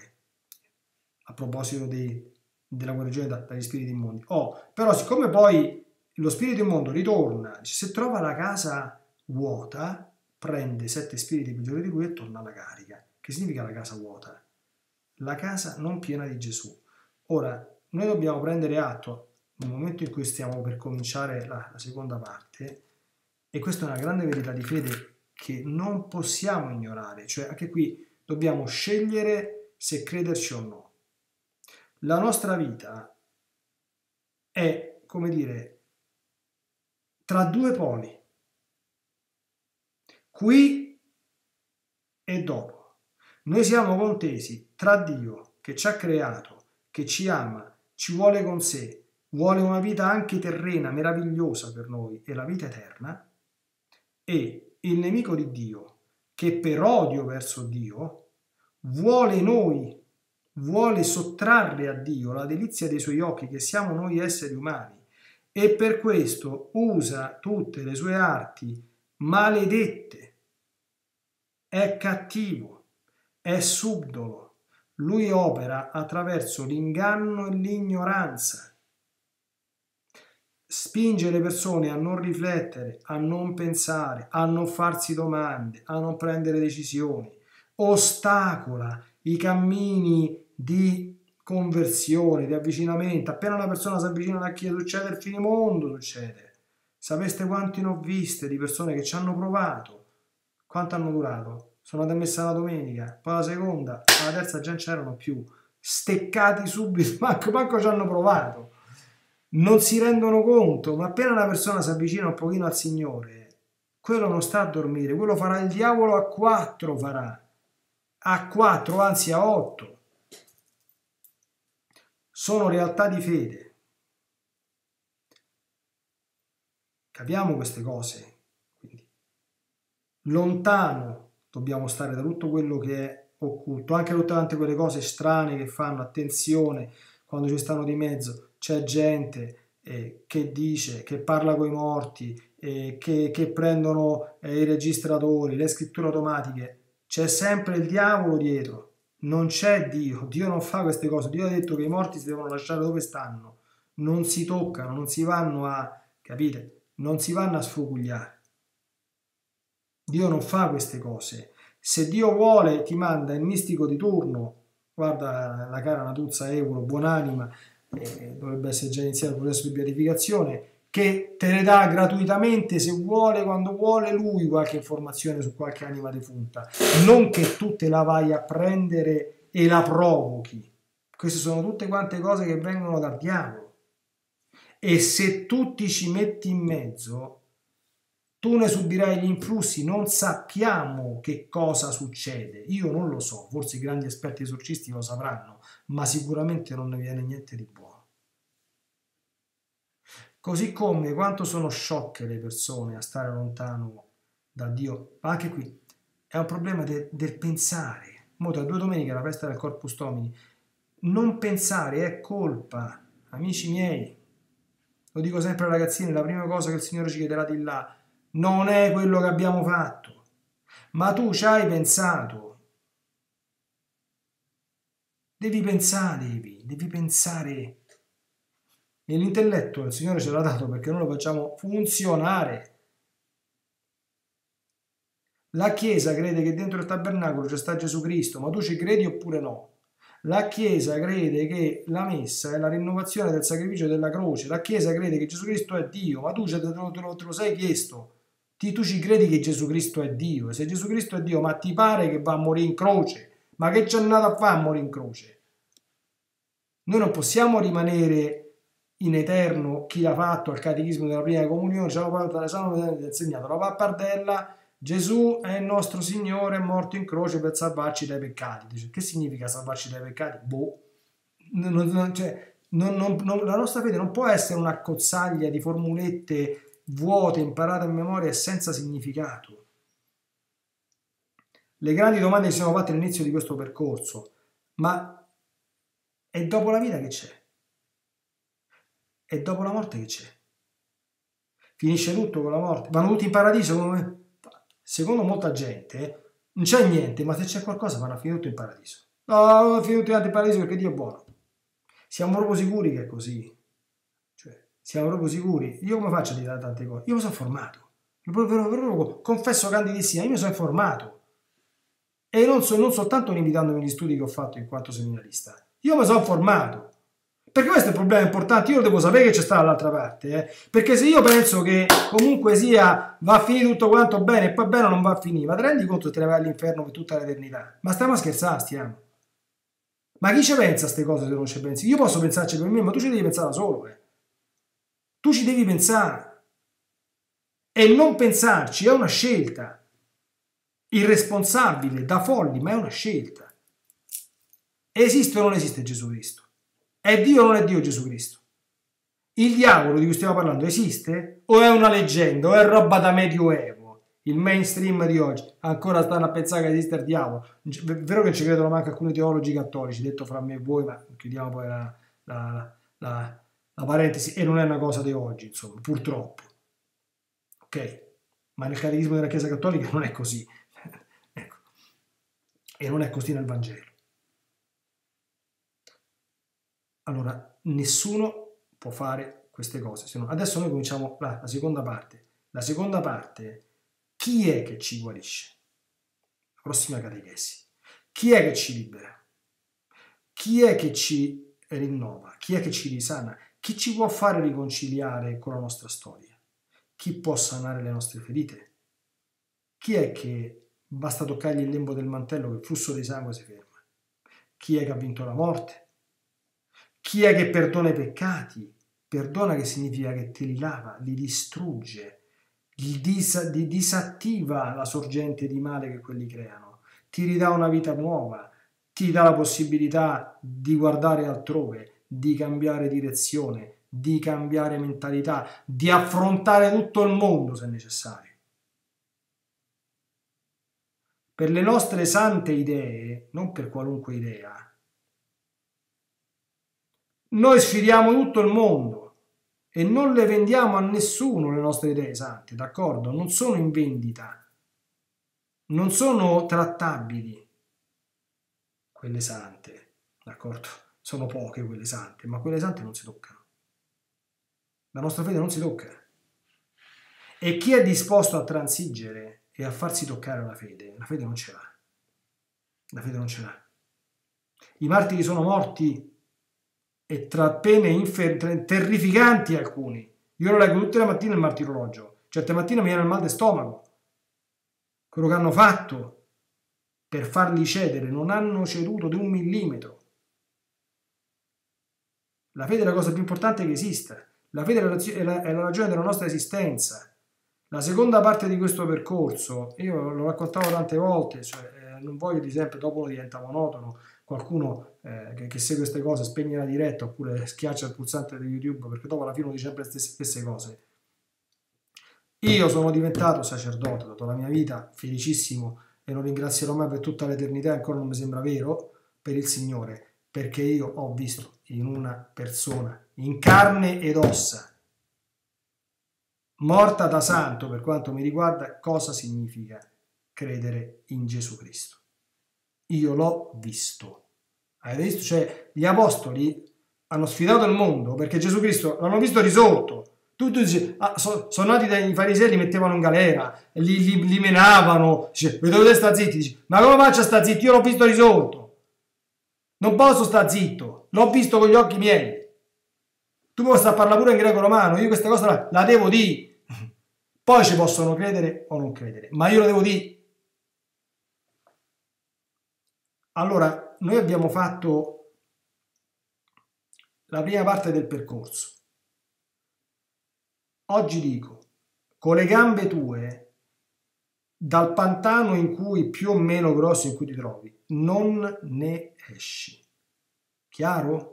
A proposito della guarigione dagli spiriti immondi. Però siccome poi lo spirito immondo ritorna, se trova la casa vuota, prende 7 spiriti peggiori di lui e torna alla carica. Che significa la casa vuota? La casa non piena di Gesù. Ora, noi dobbiamo prendere atto, nel momento in cui stiamo per cominciare la seconda parte, e questa è una grande verità di fede che non possiamo ignorare, cioè anche qui dobbiamo scegliere se crederci o no. La nostra vita è, come dire, tra due poli, qui e dopo. Noi siamo contesi tra Dio che ci ha creato, che ci ama, ci vuole con sé, vuole una vita anche terrena, meravigliosa per noi, e la vita eterna, e il nemico di Dio, che per odio verso Dio, vuole noi, vuole sottrarre a Dio la delizia dei suoi occhi, che siamo noi esseri umani, e per questo usa tutte le sue arti maledette. È cattivo, è subdolo, lui opera attraverso l'inganno e l'ignoranza. Spinge le persone a non riflettere, a non pensare, a non farsi domande, a non prendere decisioni, ostacola i cammini di conversione, di avvicinamento. Appena una persona si avvicina alla Chiesa succede il finimondo, succede. Sapeste quanti ne ho viste di persone che ci hanno provato? Quanto hanno durato? Sono andate a messa la domenica, poi la seconda, la terza già non c'erano più. Steccati subito, manco ci hanno provato. Non si rendono conto, ma appena una persona si avvicina un pochino al Signore, quello non sta a dormire, quello farà il diavolo a 4, farà a 4, anzi a 8. Sono realtà di fede. Capiamo queste cose. Quindi, lontano dobbiamo stare da tutto quello che è occulto, anche da tante quelle cose strane che fanno. Attenzione, quando ci stanno di mezzo c'è gente che dice, che parla coi morti, che prendono i registratori, le scritture automatiche. C'è sempre il diavolo dietro, non c'è Dio. Dio non fa queste cose. Dio ha detto che i morti si devono lasciare dove stanno, non si toccano, non si vanno a, capite? Non si vanno a sfrugugliare. Dio non fa queste cose. Se Dio vuole ti manda il mistico di turno, guarda la cara Natuzza Euro, buonanima, dovrebbe essere già iniziato il processo di beatificazione, che te ne dà gratuitamente, se vuole, quando vuole lui, qualche informazione su qualche anima defunta, non che tu te la vai a prendere e la provochi. Queste sono tutte quante cose che vengono dal diavolo, e se tu ti ci metti in mezzo tu ne subirai gli influssi. Non sappiamo che cosa succede, io non lo so, forse i grandi esperti esorcisti lo sapranno, ma sicuramente non ne viene niente di buono. Così come quanto sono sciocche le persone a stare lontano da Dio, ma anche qui è un problema del pensare. Mo tra 2 domeniche la festa del Corpus Domini, non pensare è colpa, amici miei. Lo dico sempre ai ragazzini, la prima cosa che il Signore ci chiederà di là non è quello che abbiamo fatto, ma tu ci hai pensato. Devi pensare, devi pensare. Nell'intelletto il Signore ce l'ha dato perché noi lo facciamo funzionare. La Chiesa crede che dentro il tabernacolo c'è sta Gesù Cristo, ma tu ci credi oppure no? La Chiesa crede che la messa è la rinnovazione del sacrificio della croce. La Chiesa crede che Gesù Cristo è Dio, ma tu te lo sei chiesto? Tu ci credi che Gesù Cristo è Dio? E se Gesù Cristo è Dio, ma ti pare che va a morire in croce? Ma che c'è andato a fare a morire in croce? Noi non possiamo rimanere in eterno, chi l'ha fatto al catechismo della prima comunione, ci hanno insegnato la pappardella, Gesù è il nostro Signore, è morto in croce per salvarci dai peccati. Che significa salvarci dai peccati? Boh. La nostra fede non può essere una cozzaglia di formulette vuote, imparate a memoria e senza significato. Le grandi domande che ci siamo fatte all'inizio di questo percorso, ma e dopo la vita che c'è? E dopo la morte che c'è? Finisce tutto con la morte? Vanno tutti in paradiso? Secondo molta gente non c'è niente, ma se c'è qualcosa vanno a finire tutto in paradiso. No, finire tutto in paradiso perché Dio è buono. Siamo proprio sicuri che è così? Cioè, siamo proprio sicuri? Io come faccio a dire tante cose? Io mi sono formato. Confesso candidissima, io mi sono informato. E non soltanto limitandomi agli studi che ho fatto in quanto seminarista. Io mi sono formato. Perché questo è il problema importante, io lo devo sapere che c'è sta dall'altra parte, perché se io penso che comunque sia va a finire tutto quanto bene e poi bene non va a finire, ma ti rendi conto che te ne vai all'inferno per tutta l'eternità? Ma stiamo a scherzare, stiamo. Ma chi ci pensa a queste cose se non ci pensi? Io posso pensarci per me, ma tu ci devi pensare da solo, Tu ci devi pensare. E non pensarci è una scelta. Irresponsabile, da folli, ma è una scelta. Esiste o non esiste Gesù Cristo? È Dio o non è Dio Gesù Cristo? Il diavolo di cui stiamo parlando esiste? O è una leggenda? O è roba da medioevo? Il mainstream di oggi ancora stanno a pensare che esiste il diavolo. È vero che ci credono anche alcuni teologi cattolici, detto fra me e voi, ma chiudiamo poi la parentesi, e non è una cosa di oggi, insomma, purtroppo. Ok? Ma nel catechismo della Chiesa Cattolica non è così. Ecco. E non è così nel Vangelo. Allora, nessuno può fare queste cose. Adesso noi cominciamo la seconda parte. La seconda parte, chi è che ci guarisce? La prossima catechesi. Chi è che ci libera? Chi è che ci rinnova? Chi è che ci risana? Chi ci può fare riconciliare con la nostra storia? Chi può sanare le nostre ferite? Chi è che basta toccargli il lembo del mantello che il flusso di sangue si ferma? Chi è che ha vinto la morte? Chi è che perdona i peccati? Perdona che significa che te li lava, li distrugge, disattiva la sorgente di male che quelli creano, ti ridà una vita nuova, ti dà la possibilità di guardare altrove, di cambiare direzione, di cambiare mentalità, di affrontare tutto il mondo se necessario. Per le nostre sante idee, non per qualunque idea, noi sfidiamo tutto il mondo e non le vendiamo a nessuno le nostre idee sante, d'accordo? Non sono in vendita, non sono trattabili quelle sante, d'accordo? Sono poche quelle sante, ma quelle sante non si toccano. La nostra fede non si tocca. E chi è disposto a transigere e a farsi toccare la fede non ce l'ha. La fede non ce l'ha. I martiri sono morti e tra pene terrificanti alcuni. Io lo leggo tutte le mattine il martirologio. Certe mattine mi viene il mal di stomaco. Quello che hanno fatto per farli cedere, non hanno ceduto di 1 millimetro. La fede è la cosa più importante che esista. La fede è la ragione della nostra esistenza. La seconda parte di questo percorso, io lo raccontavo tante volte, cioè, non voglio di sempre, dopo diventa monotono, qualcuno che segue queste cose spegne la diretta oppure schiaccia il pulsante di YouTube perché dopo alla fine dice sempre le stesse cose. Io sono diventato sacerdote, ho dato la mia vita, felicissimo, e lo ringrazierò mai per tutta l'eternità, ancora non mi sembra vero, per il Signore, perché io ho visto in una persona, in carne ed ossa, morta da santo per quanto mi riguarda, cosa significa credere in Gesù Cristo. Io l'ho visto. Avete visto? Cioè, gli apostoli hanno sfidato il mondo perché Gesù Cristo l'hanno visto risolto. Tu dici, sono nati dai farisei, li mettevano in galera, li menavano, dice, dovete stare zitti, dici, ma come faccio a stare zitto? Io l'ho visto risolto. Non posso stare zitto, l'ho visto con gli occhi miei. Tu puoi stare a parlare pure in greco-romano, io questa cosa la devo dire. Poi ci possono credere o non credere, ma io lo devo dire. Allora, noi abbiamo fatto la prima parte del percorso. Oggi dico, con le gambe tue, dal pantano in cui più o meno grosso in cui ti trovi, non ne esci. Chiaro?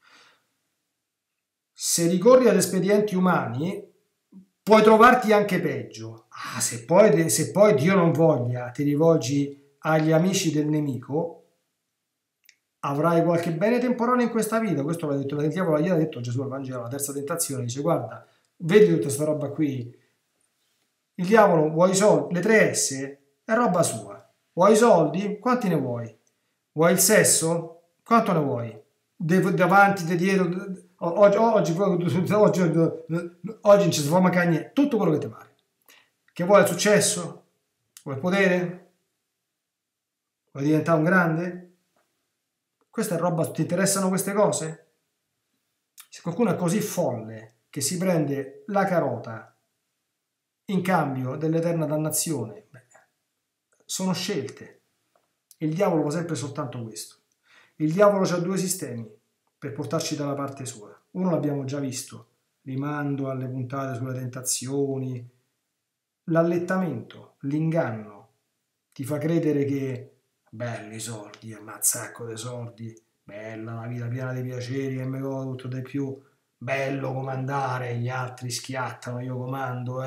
Se ricorri ad espedienti umani, puoi trovarti anche peggio. Se poi Dio non voglia, ti rivolgi agli amici del nemico, avrai qualche bene temporaneo in questa vita. Questo l'ha detto, il diavolo ieri ha detto Gesù al Vangelo, la terza tentazione, dice guarda, vedi tutta questa roba qui, il diavolo vuoi i soldi, le 3S è roba sua, vuoi i soldi? Quanti ne vuoi? Vuoi il sesso? Quanto ne vuoi? Davanti, di dietro, oggi non ci si può mancare niente, tutto quello che ti pare. Che vuoi il successo? Vuoi il potere? Vuoi diventare un grande? Questa è roba, ti interessano queste cose? Se qualcuno è così folle che si prende la carota in cambio dell'eterna dannazione, beh, sono scelte. Il diavolo fa sempre soltanto questo. Il diavolo ha due sistemi per portarci dalla parte sua. Uno l'abbiamo già visto, rimando alle puntate sulle tentazioni, l'allettamento, l'inganno, ti fa credere che belli i soldi, ammazzacco dei soldi, bella la vita piena di piaceri e me godo tutto di più, bello comandare, gli altri schiattano, io comando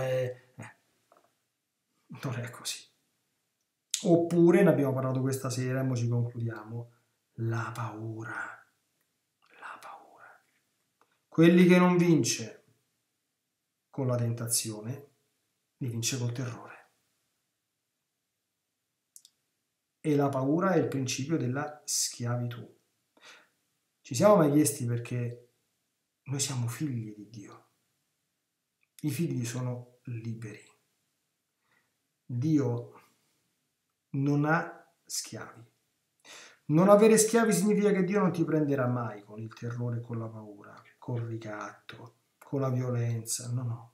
non è così. Oppure, ne abbiamo parlato questa sera e mo ci concludiamo, la paura. La paura. Quelli che non vince con la tentazione, li vince col terrore. E la paura è il principio della schiavitù. Ci siamo mai chiesti perché noi siamo figli di Dio? I figli sono liberi. Dio non ha schiavi. Non avere schiavi significa che Dio non ti prenderà mai con il terrore e con la paura, col ricatto, con la violenza. No, no.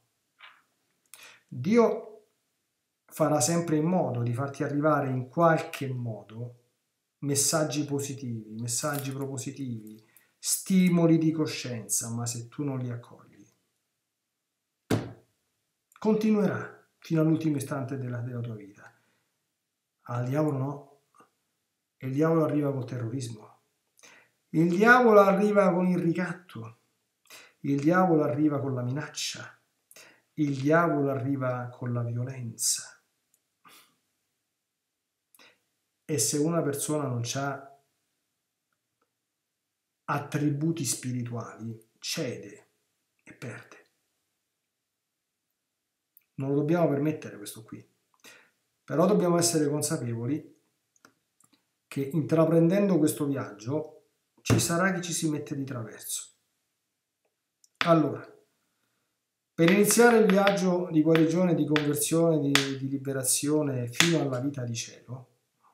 Dio farà sempre in modo di farti arrivare in qualche modo messaggi positivi, messaggi propositivi, stimoli di coscienza, ma se tu non li accogli, continuerà fino all'ultimo istante della tua vita. Al diavolo no. E il diavolo arriva col terrorismo. Il diavolo arriva con il ricatto. Il diavolo arriva con la minaccia. Il diavolo arriva con la violenza. E se una persona non ha attributi spirituali, cede e perde. Non lo dobbiamo permettere questo qui. Però dobbiamo essere consapevoli che intraprendendo questo viaggio ci sarà chi ci si mette di traverso. Allora, per iniziare il viaggio di guarigione, di conversione, di liberazione fino alla vita di cielo,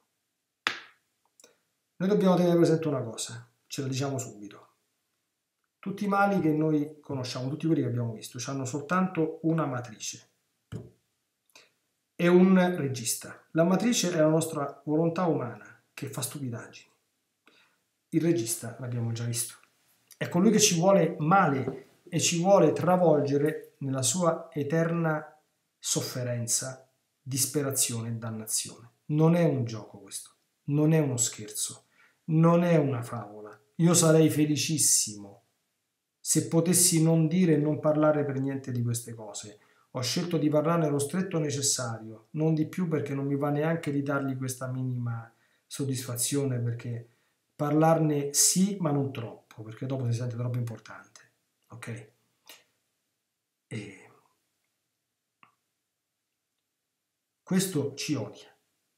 noi dobbiamo tenere presente una cosa, ce la diciamo subito. Tutti i mali che noi conosciamo, tutti quelli che abbiamo visto, hanno soltanto una matrice e un regista. La matrice è la nostra volontà umana che fa stupidaggini. Il regista l'abbiamo già visto. È colui che ci vuole male e ci vuole travolgere nella sua eterna sofferenza, disperazione e dannazione. Non è un gioco questo, non è uno scherzo, non è una favola. Io sarei felicissimo se potessi non dire e non parlare per niente di queste cose. Ho scelto di parlarne lo stretto necessario, non di più, perché non mi va neanche di dargli questa minima soddisfazione, perché parlarne sì, ma non troppo, perché dopo si sente troppo importante. Ok? E questo ci odia.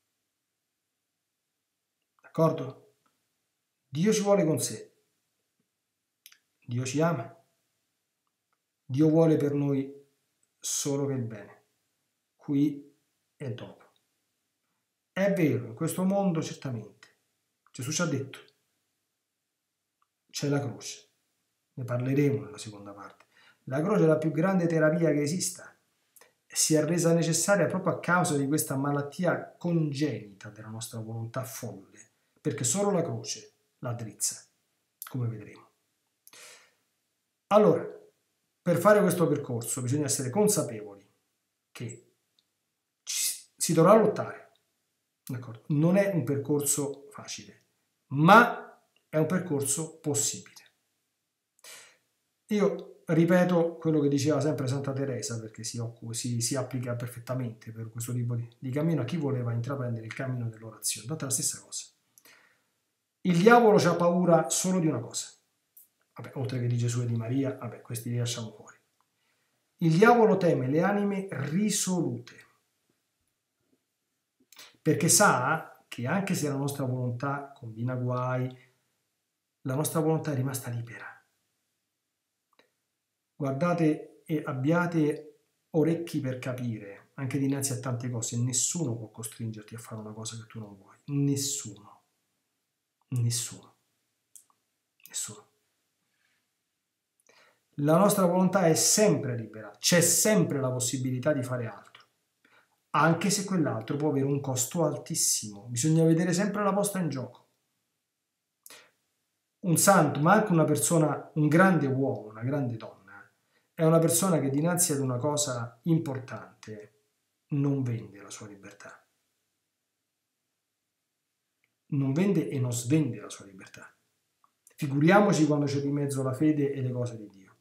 D'accordo? Dio ci vuole con sé. Dio ci ama. Dio vuole per noi solo che il bene, qui e dopo. È vero, in questo mondo certamente. Gesù ci ha detto, c'è la croce. Ne parleremo nella seconda parte. La croce è la più grande terapia che esista. Si è resa necessaria proprio a causa di questa malattia congenita della nostra volontà folle, perché solo la croce la drizza, come vedremo. Allora, per fare questo percorso bisogna essere consapevoli che si dovrà lottare, d'accordo? Non è un percorso facile, ma è un percorso possibile. Io ripeto quello che diceva sempre Santa Teresa, perché si applica perfettamente per questo tipo di cammino a chi voleva intraprendere il cammino dell'orazione. Tanto è la stessa cosa. Il diavolo ha paura solo di una cosa. Vabbè, oltre che di Gesù e di Maria, vabbè, questi li lasciamo fuori. Il diavolo teme le anime risolute, perché sa che anche se la nostra volontà combina guai, la nostra volontà è rimasta libera. Guardate e abbiate orecchi per capire, anche dinanzi a tante cose, nessuno può costringerti a fare una cosa che tu non vuoi. Nessuno. Nessuno. Nessuno. La nostra volontà è sempre libera, c'è sempre la possibilità di fare altro, anche se quell'altro può avere un costo altissimo. Bisogna vedere sempre la posta in gioco. Un santo, ma anche una persona, un grande uomo, una grande donna, è una persona che dinanzi ad una cosa importante non vende la sua libertà. Non vende e non svende la sua libertà. Figuriamoci quando c'è di mezzo la fede e le cose di Dio.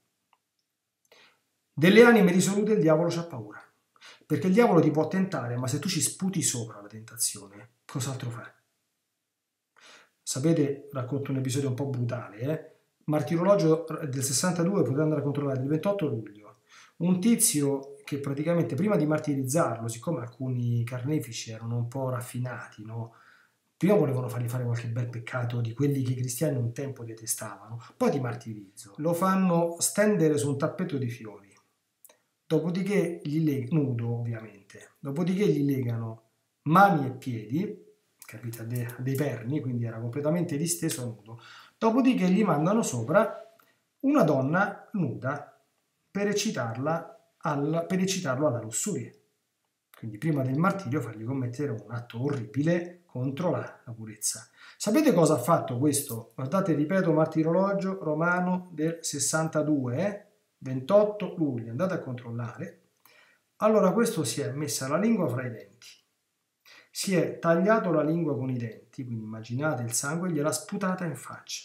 Delle anime risolute il diavolo c'ha paura, perché il diavolo ti può tentare, ma se tu ci sputi sopra la tentazione, cos'altro fa? Sapete, racconto un episodio un po' brutale, Martirologio del 62, potete andare a controllare, il 28 luglio, un tizio che praticamente prima di martirizzarlo, siccome alcuni carnefici erano un po' raffinati, no? Prima volevano fargli fare qualche bel peccato di quelli che i cristiani un tempo detestavano, poi ti martirizzo. Lo fanno stendere su un tappeto di fiori, dopodiché gli legano, nudo ovviamente, dopodiché gli legano mani e piedi, capite, dei perni, quindi era completamente disteso nudo, dopodiché gli mandano sopra una donna nuda per per eccitarlo alla lussuria. Quindi prima del martirio fargli commettere un atto orribile contro la purezza. Sapete cosa ha fatto questo? Guardate, ripeto, martirologio romano del 62, 28 luglio, andate a controllare. Allora questo si è messa la lingua fra i denti, si è tagliato la lingua con i denti, quindi immaginate il sangue, e gliel'ha sputata in faccia.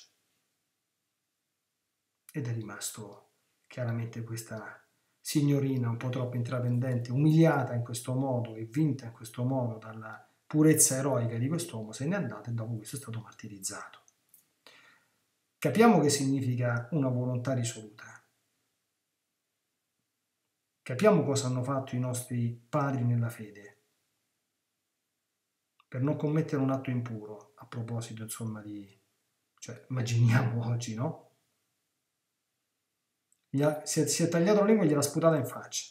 Ed è rimasto chiaramente questa signorina un po' troppo intraprendente, umiliata in questo modo e vinta in questo modo dalla purezza eroica di quest'uomo, se n'è andata e dopo questo è stato martirizzato. Capiamo che significa una volontà risoluta. Capiamo cosa hanno fatto i nostri padri nella fede per non commettere un atto impuro, a proposito insomma cioè immaginiamo oggi, no? Si è tagliato la lingua e gliel'ha sputata in faccia.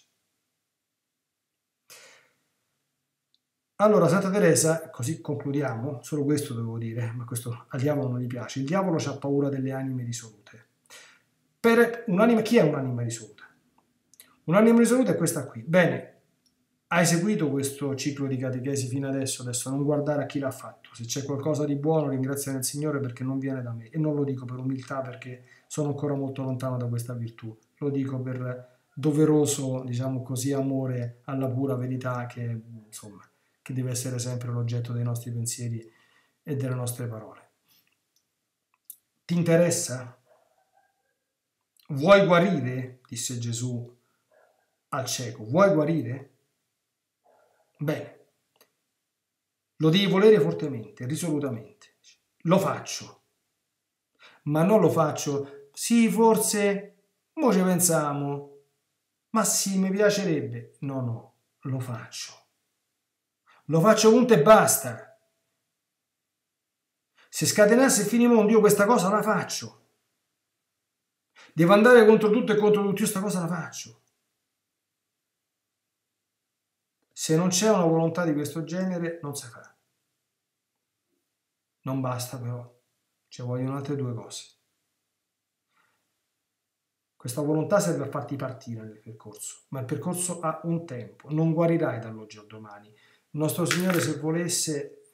Allora, Santa Teresa, così concludiamo, solo questo devo dire, ma questo al diavolo non gli piace. Il diavolo ha paura delle anime risolute. Chi è un'anima risoluta? Un'anima risoluta è questa qui. Bene, hai seguito questo ciclo di catechesi fino adesso non guardare a chi l'ha fatto. Se c'è qualcosa di buono, ringrazia il Signore perché non viene da me. E non lo dico per umiltà perché sono ancora molto lontano da questa virtù. Lo dico per doveroso, diciamo così, amore alla pura verità che, insomma, che deve essere sempre l'oggetto dei nostri pensieri e delle nostre parole. Ti interessa? Vuoi guarire? Disse Gesù al cieco. Vuoi guarire? Bene, lo devi volere fortemente, risolutamente. Lo faccio, ma non lo faccio. Sì, forse, mo ci pensiamo. Ma sì, mi piacerebbe. No, no, lo faccio. Lo faccio punto e basta. Se scatenasse il finimondo io questa cosa la faccio. Devo andare contro tutto e contro tutti, io questa cosa la faccio. Se non c'è una volontà di questo genere, non si fa. Non basta però, ci vogliono altre due cose. Questa volontà serve a farti partire nel percorso, ma il percorso ha un tempo, non guarirai dall'oggi al domani. Il nostro Signore, se volesse,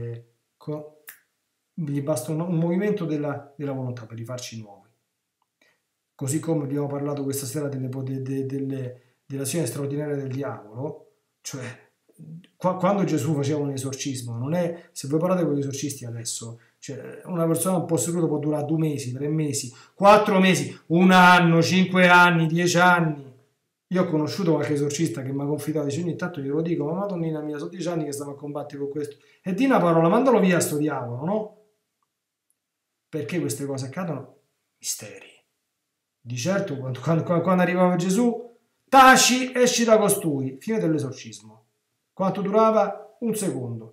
gli basta un movimento della volontà per rifarci nuovi. Così come abbiamo parlato questa sera dell'azione straordinaria del diavolo, cioè quando Gesù faceva un esorcismo, non è, se voi parlate con gli esorcisti adesso, cioè una persona posseduta può durare 2 mesi, 3 mesi, 4 mesi, 1 anno, 5 anni, 10 anni. Io ho conosciuto qualche esorcista che mi ha confidato, dice ogni tanto glielo dico, ma madonnina mia, sono 10 anni che stiamo a combattere con questo. E di una parola, mandalo via sto diavolo, no? Perché queste cose accadono? Misteri. Di certo, quando arrivava Gesù, taci, esci da costui, fine dell'esorcismo. Quanto durava? 1 secondo.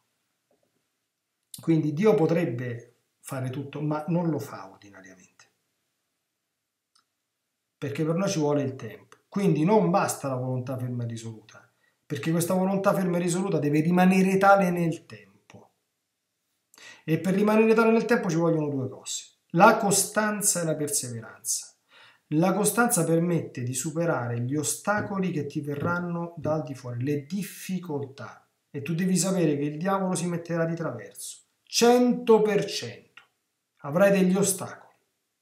Quindi Dio potrebbe fare tutto, ma non lo fa ordinariamente. Perché per noi ci vuole il tempo. Quindi non basta la volontà ferma e risoluta, perché questa volontà ferma e risoluta deve rimanere tale nel tempo. E per rimanere tale nel tempo ci vogliono 2 cose: la costanza e la perseveranza. La costanza permette di superare gli ostacoli che ti verranno dal di fuori, le difficoltà. E tu devi sapere che il diavolo si metterà di traverso. 100%. Avrai degli ostacoli.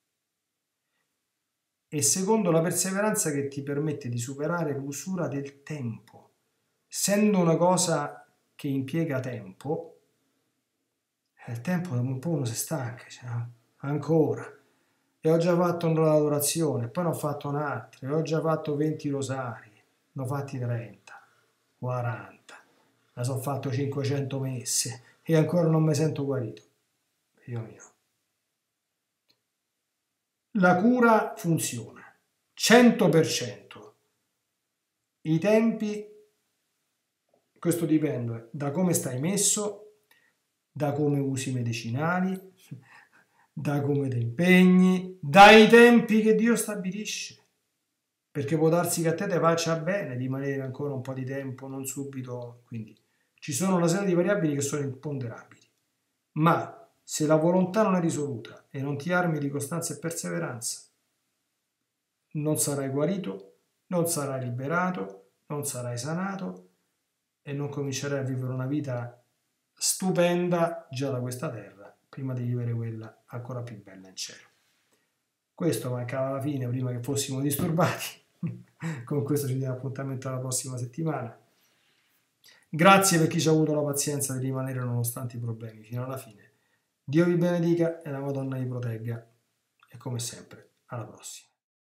E secondo, la perseveranza che ti permette di superare l'usura del tempo. Essendo una cosa che impiega tempo, il tempo dopo un po' uno si stanca, cioè, ancora. E ho già fatto un'adorazione, poi ne ho fatto un'altra, e ho già fatto 20 rosari, ne ho fatti 30, 40, ne sono fatto 500 messe e ancora non mi sento guarito. Dio mio. La cura funziona, 100%. I tempi, questo dipende da come stai messo, da come usi i medicinali, da come ti impegni, dai tempi che Dio stabilisce. Perché può darsi che a te ti faccia bene rimanere ancora un po' di tempo, non subito. Quindi ci sono una serie di variabili che sono imponderabili. Ma se la volontà non è risoluta e non ti armi di costanza e perseveranza, non sarai guarito, non sarai liberato, non sarai sanato e non comincerai a vivere una vita stupenda già da questa terra, prima di vivere quella ancora più bella in cielo. Questo mancava alla fine, prima che fossimo disturbati. Con questo ci diamo appuntamento alla prossima settimana. Grazie per chi ci ha avuto la pazienza di rimanere nonostante i problemi fino alla fine. Dio vi benedica e la Madonna vi protegga. E come sempre, alla prossima.